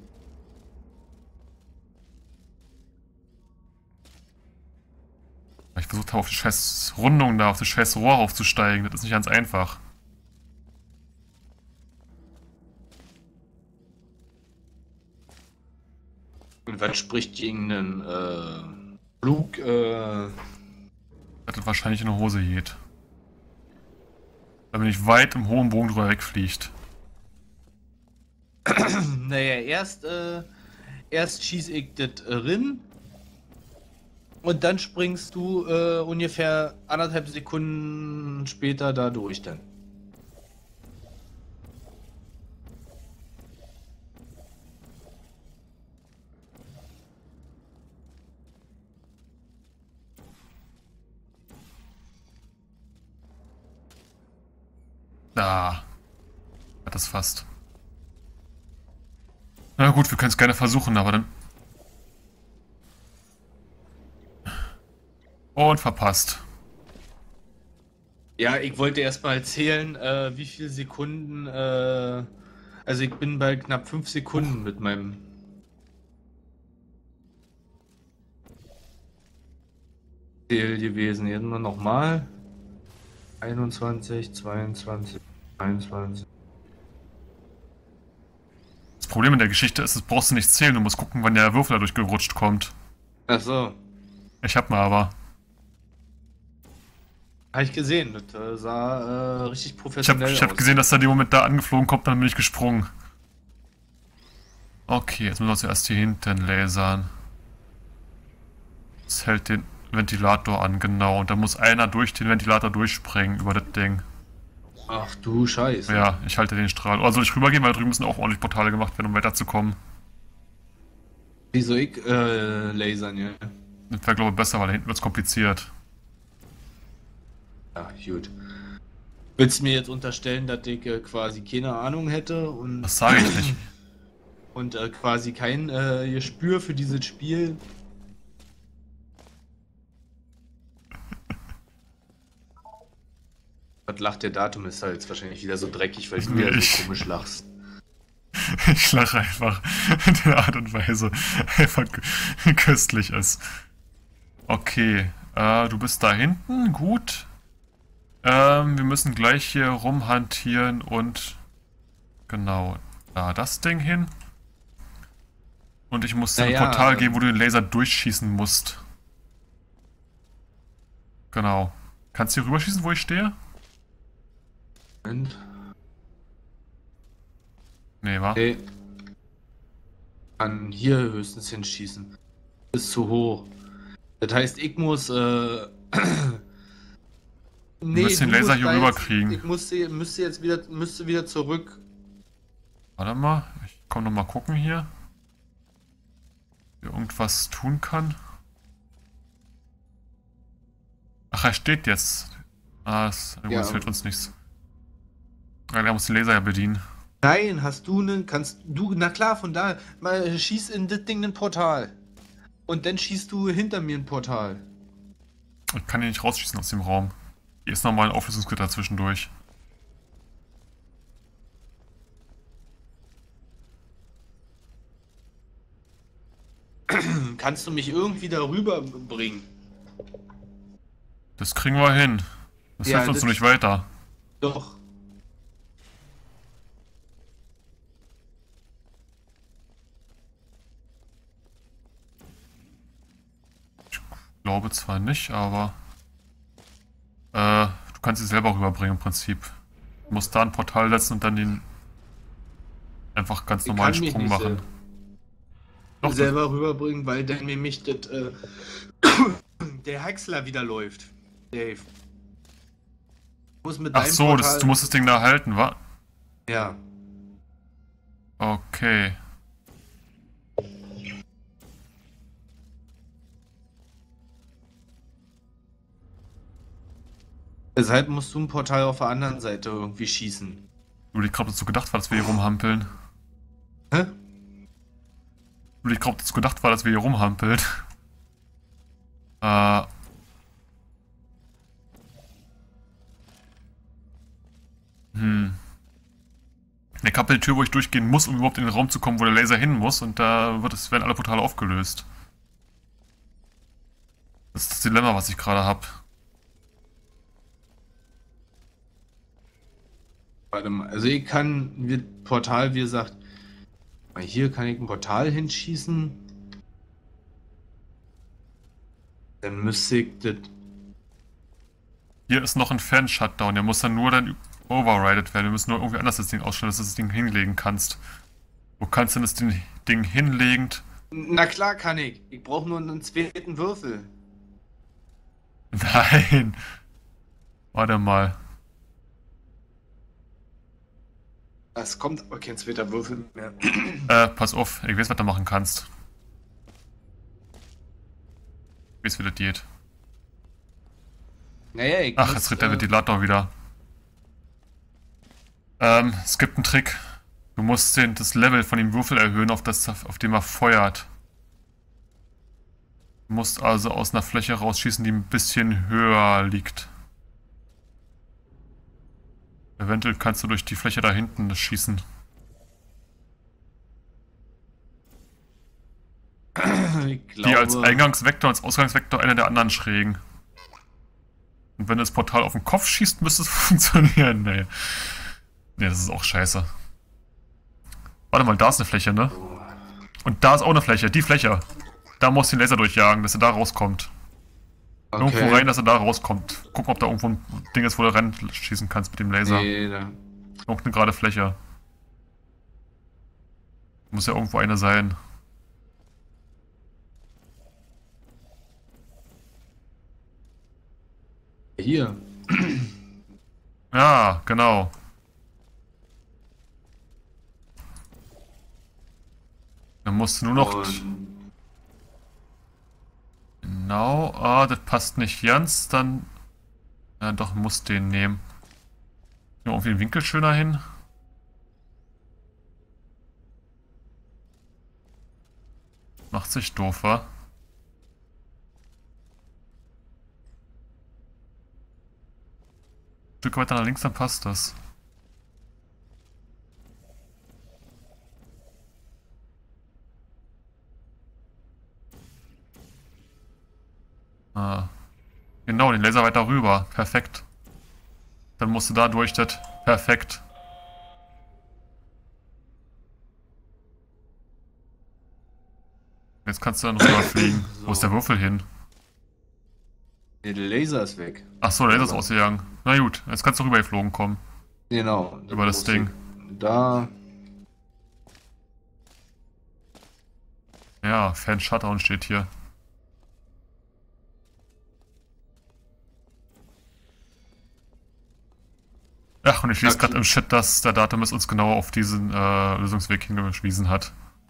Ich versucht habe, auf die scheiß Rundung da, auf das scheiß Rohr aufzusteigen. Das ist nicht ganz einfach. Und was spricht gegen einen Flug? Das hat wahrscheinlich in die Hose geht. Da bin ich weit im hohen Bogen drüber wegfliegt. Naja, erst schieß ich das rin Und dann springst du ungefähr 1,5 Sekunden später da durch dann. Ah. Hat das fast. Na gut, wir können es gerne versuchen, aber dann... Und verpasst. Ja, ich wollte erst mal erzählen, wie viele Sekunden, also ich bin bei knapp 5 Sekunden mit meinem Ziel gewesen. Jetzt mal nochmal. 21, 22, 23. Das Problem in der Geschichte ist, das brauchst du nicht zählen, du musst gucken, wann der Würfel da durchgerutscht kommt. Ach so. Ich hab mal aber. Habe ich gesehen, das sah richtig professionell Ich hab aus. gesehen, dass er in dem Moment da angeflogen kommt, dann bin ich gesprungen. Okay, jetzt müssen wir zuerst hier hinten lasern. Das hält den Ventilator an, genau. Und da muss einer durch den Ventilator durchspringen über das Ding. Ach du Scheiße. Ja, ich halte den Strahl. Oder soll ich rübergehen, weil da drüben müssen auch ordentlich Portale gemacht werden, um weiterzukommen. Wieso ich lasern, ja? Das wäre, glaube ich, besser, weil da hinten wird es kompliziert. Ja, gut. Willst du mir jetzt unterstellen, dass ich quasi keine Ahnung hätte und, Das sage ich nicht. und quasi kein Gespür für dieses Spiel? Was lacht der Datum ist halt jetzt wahrscheinlich wieder so dreckig, weil du wieder so komisch lachst. Ich lache einfach in der Art und Weise einfach köstlich ist. Okay, du bist da hinten, gut. Wir müssen gleich hier rumhantieren und genau, da das Ding hin. Und ich muss dir ein Portal geben, wo du den Laser durchschießen musst. Genau. Kannst du hier rüberschießen, wo ich stehe? Moment. Nee, wa? Nee. Kann hier höchstens hinschießen. Ist zu hoch. Das heißt, ich muss Nee, du musst den Laser hier rüberkriegen. Ich müsste wieder zurück. Warte mal, ich komm noch mal gucken hier. Ob ich irgendwas tun kann. Ach, er steht jetzt. Das hilft uns nichts. Er muss den Laser ja bedienen. Nein, kannst du, na klar, von da, mal schieß in das Ding ein Portal. Und dann schießt du hinter mir ein Portal. Ich kann ihn nicht rausschießen aus dem Raum. Hier ist nochmal ein Auflösungsgitter zwischendurch. Kannst du mich irgendwie darüber bringen? Das kriegen wir hin. Das hilft uns nur nicht weiter. Doch. Ich glaube zwar nicht, aber... du kannst sie selber rüberbringen im Prinzip. Du musst da ein Portal setzen und dann den... einfach ganz normalen Sprung machen. Doch, selber rüberbringen, weil dann nämlich das, der Häcksler wieder läuft. Dave. Ach so, du musst das Ding da halten, wa? Ja. Okay. Deshalb musst du ein Portal auf der anderen Seite irgendwie schießen. Ich glaube, dazu gedacht war, dass wir hier rumhampeln. Hä? Ich glaube, dazu gedacht war, dass wir hier rumhampeln. Ich habe die Tür, wo ich durchgehen muss, um überhaupt in den Raum zu kommen, wo der Laser hin muss, und da werden alle Portale aufgelöst. Das ist das Dilemma, was ich gerade habe. Warte mal, also ich kann mit Portal, wie gesagt, hier kann ich ein Portal hinschießen. Dann müsste ich das... Hier ist noch ein Fan-Shutdown, der muss dann nur dann overrided werden. Wir müssen nur irgendwie anders das Ding ausstellen, dass du das Ding hinlegen kannst. Wo kannst du denn das Ding hinlegen? Na klar kann ich. Ich brauche nur einen zweiten Würfel. Nein. Warte mal. Es kommt aber kein zweiter Würfel mehr. Pass auf. Ich weiß, was du machen kannst. Ich weiß, wie das geht. Naja, ich Ach, muss, jetzt dreht der Ventilator wieder. Es gibt einen Trick. Du musst das Level von dem Würfel erhöhen, auf dem er feuert. Du musst also aus einer Fläche rausschießen, die ein bisschen höher liegt. Eventuell kannst du durch die Fläche da hinten das schießen. ich glaube, Die als Eingangsvektor und als Ausgangsvektor einer der anderen schrägen. Und wenn du das Portal auf den Kopf schießt, müsste es funktionieren. Nee. Nee, das ist auch scheiße. Warte mal, da ist eine Fläche, ne? Und da ist auch eine Fläche, die Fläche. Da musst du den Laser durchjagen, dass er da rauskommt. Irgendwo rein, dass er da rauskommt. Gucken, ob da irgendwo ein Ding ist, wo du reinschießen kannst mit dem Laser. Nee, da. Irgendeine gerade Fläche. Muss ja irgendwo eine sein. Hier. Ja, genau. Dann musst du nur noch... Und Genau, ah, das passt nicht ganz, dann... Ja, doch, muss den nehmen. Nur irgendwie den Winkel schöner hin. Macht sich doof, wa? Ein Stück weiter nach links, dann passt das. Ah. Genau, den Laser weiter rüber. Perfekt. Dann musst du da durch das. Perfekt. Jetzt kannst du dann rüberfliegen. Wo ist der Würfel hin? nee, der Laser ist weg. Achso, der Laser ist ausgegangen. Na gut, jetzt kannst du rübergeflogen kommen. Genau. Über das muss Ding. ich Da. Ja, Fan Shutdown steht hier. Ach, und ich lese Okay. gerade im Chat, dass der Datum uns genau auf diesen Lösungsweg hingewiesen hat.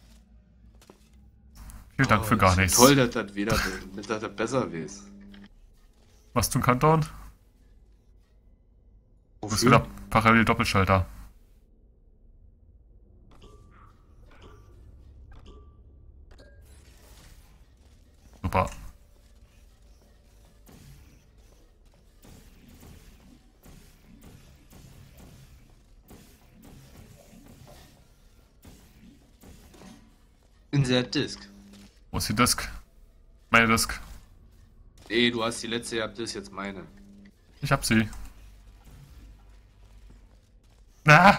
Vielen Dank für gar ist ja nichts. Toll, dass das wieder dass das besser weiß. Was tun Countdown? Du bist wieder parallel Doppelschalter. Super. Insert Disk. Wo ist die Disk? Meine Disk. Nee, du hast die letzte gehabt, das ist jetzt meine. Ich hab sie. Ah!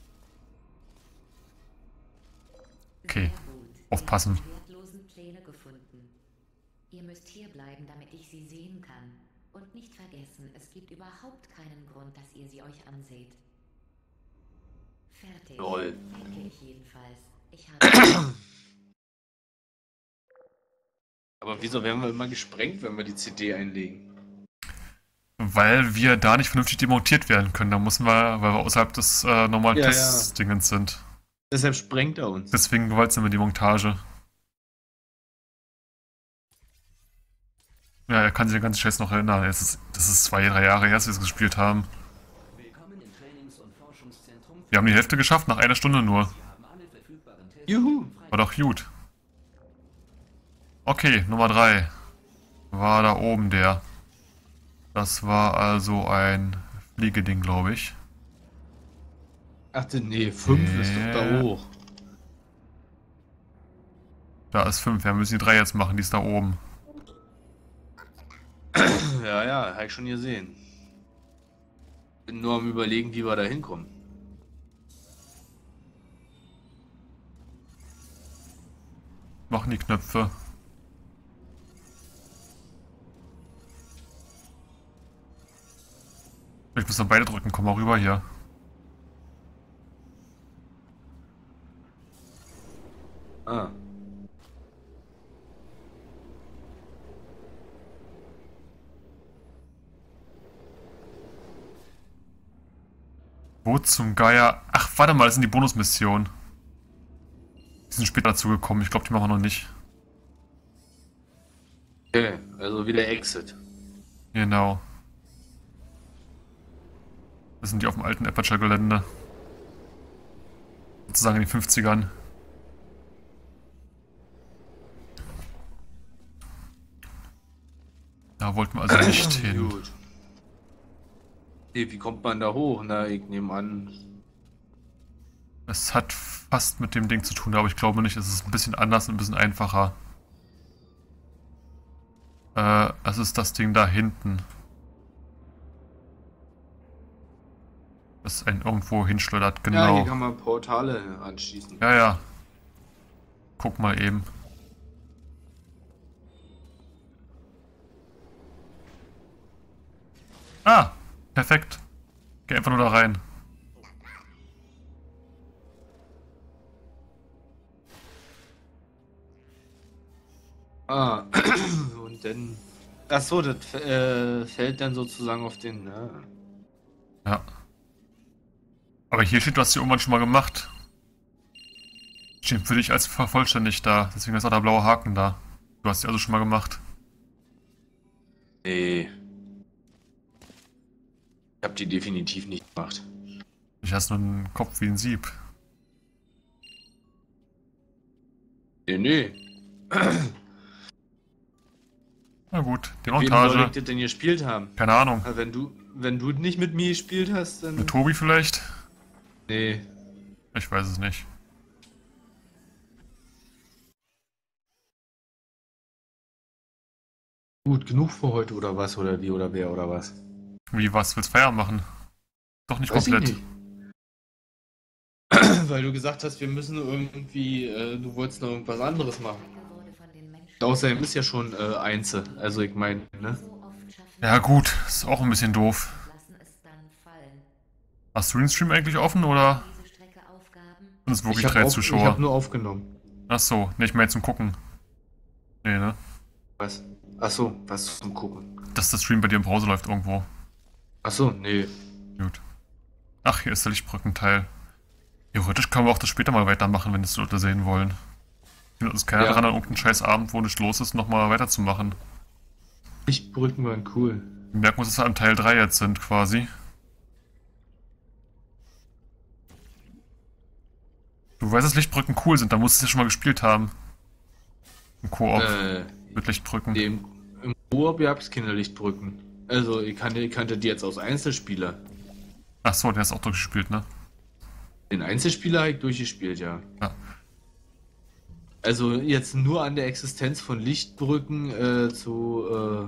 Okay. Sehr gut. Aufpassen. Ihr habt die wertlosen Pläne gefunden. Ihr müsst hier bleiben, damit ich sie sehen kann. Und nicht vergessen, es gibt überhaupt keinen Grund, dass ihr sie euch anseht. Fertig. Lol. Denke ich jedenfalls. Ich habe... Aber wieso werden wir immer gesprengt, wenn wir die CD einlegen? Weil wir da nicht vernünftig demontiert werden können. Da müssen wir, weil wir außerhalb des normalen Ja, ja. Testdingens sind. Deshalb sprengt er uns. Deswegen gewollt wir die Montage. Ja, er kann sich den ganzen Scheiß noch erinnern. Das ist 2, 3 Jahre her, dass wir es gespielt haben. Willkommen im Trainings- und Forschungszentrum. Wir haben die Hälfte geschafft, nach einer Stunde nur. Sie haben alle verfügbaren Tests Juhu. War doch gut. Okay, Nummer 3. War da oben der. Das war also ein Fliegeding, glaube ich. Ach, nee, 5 ist doch da hoch. Da ist 5. Wir müssen die 3 jetzt machen, die ist da oben. Ja, ja, habe ich schon gesehen. Bin nur am Überlegen, wie wir da hinkommen. Machen die Knöpfe. Ich muss dann beide drücken, komm mal rüber hier. Ah. Wo zum Geier? Ach, warte mal, das sind die Bonusmissionen. Die sind später dazu gekommen. Ich glaube, die machen wir noch nicht. Okay, also wieder Exit. Genau. Das sind die auf dem alten Aperture-Gelände. Sozusagen in den 50ern. Da wollten wir also nicht hin. Gut. Wie kommt man da hoch? Na, ich nehme an. Es hat fast mit dem Ding zu tun, aber ich glaube nicht. Es ist ein bisschen anders und ein bisschen einfacher. Es ist das Ding da hinten. Das einen irgendwo hinschleudert, Ja, genau. hier kann man Portale anschließen. Ja, ja. Guck mal eben. Ah, perfekt. Geh einfach nur da rein. Ah, und dann. Achso, das fällt dann sozusagen auf den. Ja. Aber hier steht, du hast die irgendwann schon mal gemacht. Steht für dich als vollständig da. Deswegen ist auch der blaue Haken da. Du hast die also schon mal gemacht. Nee. Ich hab die definitiv nicht gemacht. Ich hast nur einen Kopf wie ein Sieb. Nee. Na gut, die Wen soll ich Montage. das denn gespielt haben? Keine Ahnung. Wenn du nicht mit mir gespielt hast, dann. Mit Tobi vielleicht? Nee. Ich weiß es nicht. Gut genug für heute oder was? Oder wie oder wer oder was? Wie, was? Willst Feierabend machen? Doch nicht Weiß ich komplett. nicht. Weil du gesagt hast, wir müssen irgendwie, du wolltest noch irgendwas anderes machen. wurde von den Menschen Außerdem ist ja schon Einzel. Also ich meine, ne? so oft schaffen, Ja gut, ist auch ein bisschen doof. lassen es dann fallen. Hast du den Stream eigentlich offen oder Diese Strecke Aufgaben sind es wirklich Ich drei habe Zuschauer? hab nur aufgenommen. Achso, nicht mehr zum Gucken. Nee, ne? Was? Achso, was zum Gucken. Dass der Stream bei dir im Browser läuft irgendwo. Achso, nee. Gut. Ach, hier ist der Lichtbrückenteil. Theoretisch können wir auch das später mal weitermachen, wenn es die Leute sehen wollen. Ich uns keiner Ja. dran, an irgendeinem scheiß Abend, wo nichts los ist, nochmal weiterzumachen. Lichtbrücken waren cool. Wir merken uns, dass wir an Teil 3 jetzt sind, quasi. Du weißt, dass Lichtbrücken cool sind, da musst du es ja schon mal gespielt haben. Im Koop mit Lichtbrücken. Im Koop gab es keine Lichtbrücken. Also, ich kannte die jetzt aus Einzelspieler. Achso, der ist auch durchgespielt, ne? Den Einzelspieler habe ich durchgespielt, ja. Ja. Also, jetzt nur an der Existenz von Lichtbrücken zu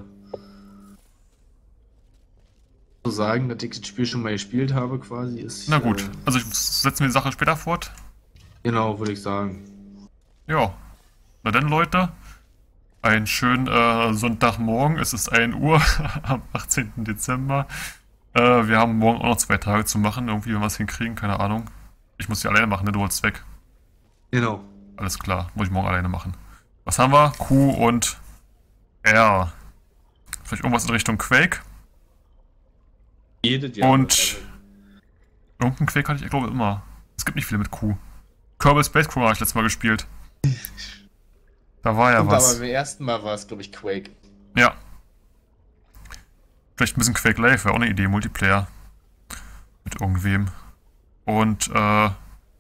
sagen, dass ich das Spiel schon mal gespielt habe, quasi ist. Na gut, also ich setze mir die Sache später fort. Genau, würde ich sagen. Ja. Na dann, Leute. Einen schönen Sonntagmorgen. Es ist 1 Uhr am 18. Dezember. Wir haben morgen auch noch 2 Tage zu machen. Irgendwie, wenn wir es hinkriegen, keine Ahnung. Ich muss die alleine machen, ne? Du holst weg. Genau. Alles klar, muss ich morgen alleine machen. Was haben wir? Q und R. Vielleicht irgendwas in Richtung Quake. Jedes Jahr. Und irgendeinen Quake hatte ich glaube immer. Es gibt nicht viele mit Q. Kerbal Space Program habe ich letztes Mal gespielt. Da war ja Und was. aber beim ersten Mal war es, glaube ich, Quake. Ja. Vielleicht ein bisschen Quake Live, wäre auch eine Idee, Multiplayer. Mit irgendwem. Und, würde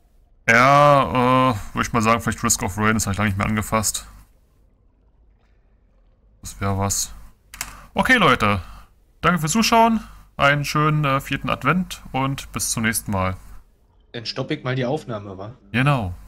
ich mal sagen, vielleicht Risk of Rain, das habe ich lange nicht mehr angefasst. Das wäre was. Okay, Leute. Danke fürs Zuschauen. Einen schönen 4. Advent und bis zum nächsten Mal. Dann stoppe ich mal die Aufnahme, wa? Genau.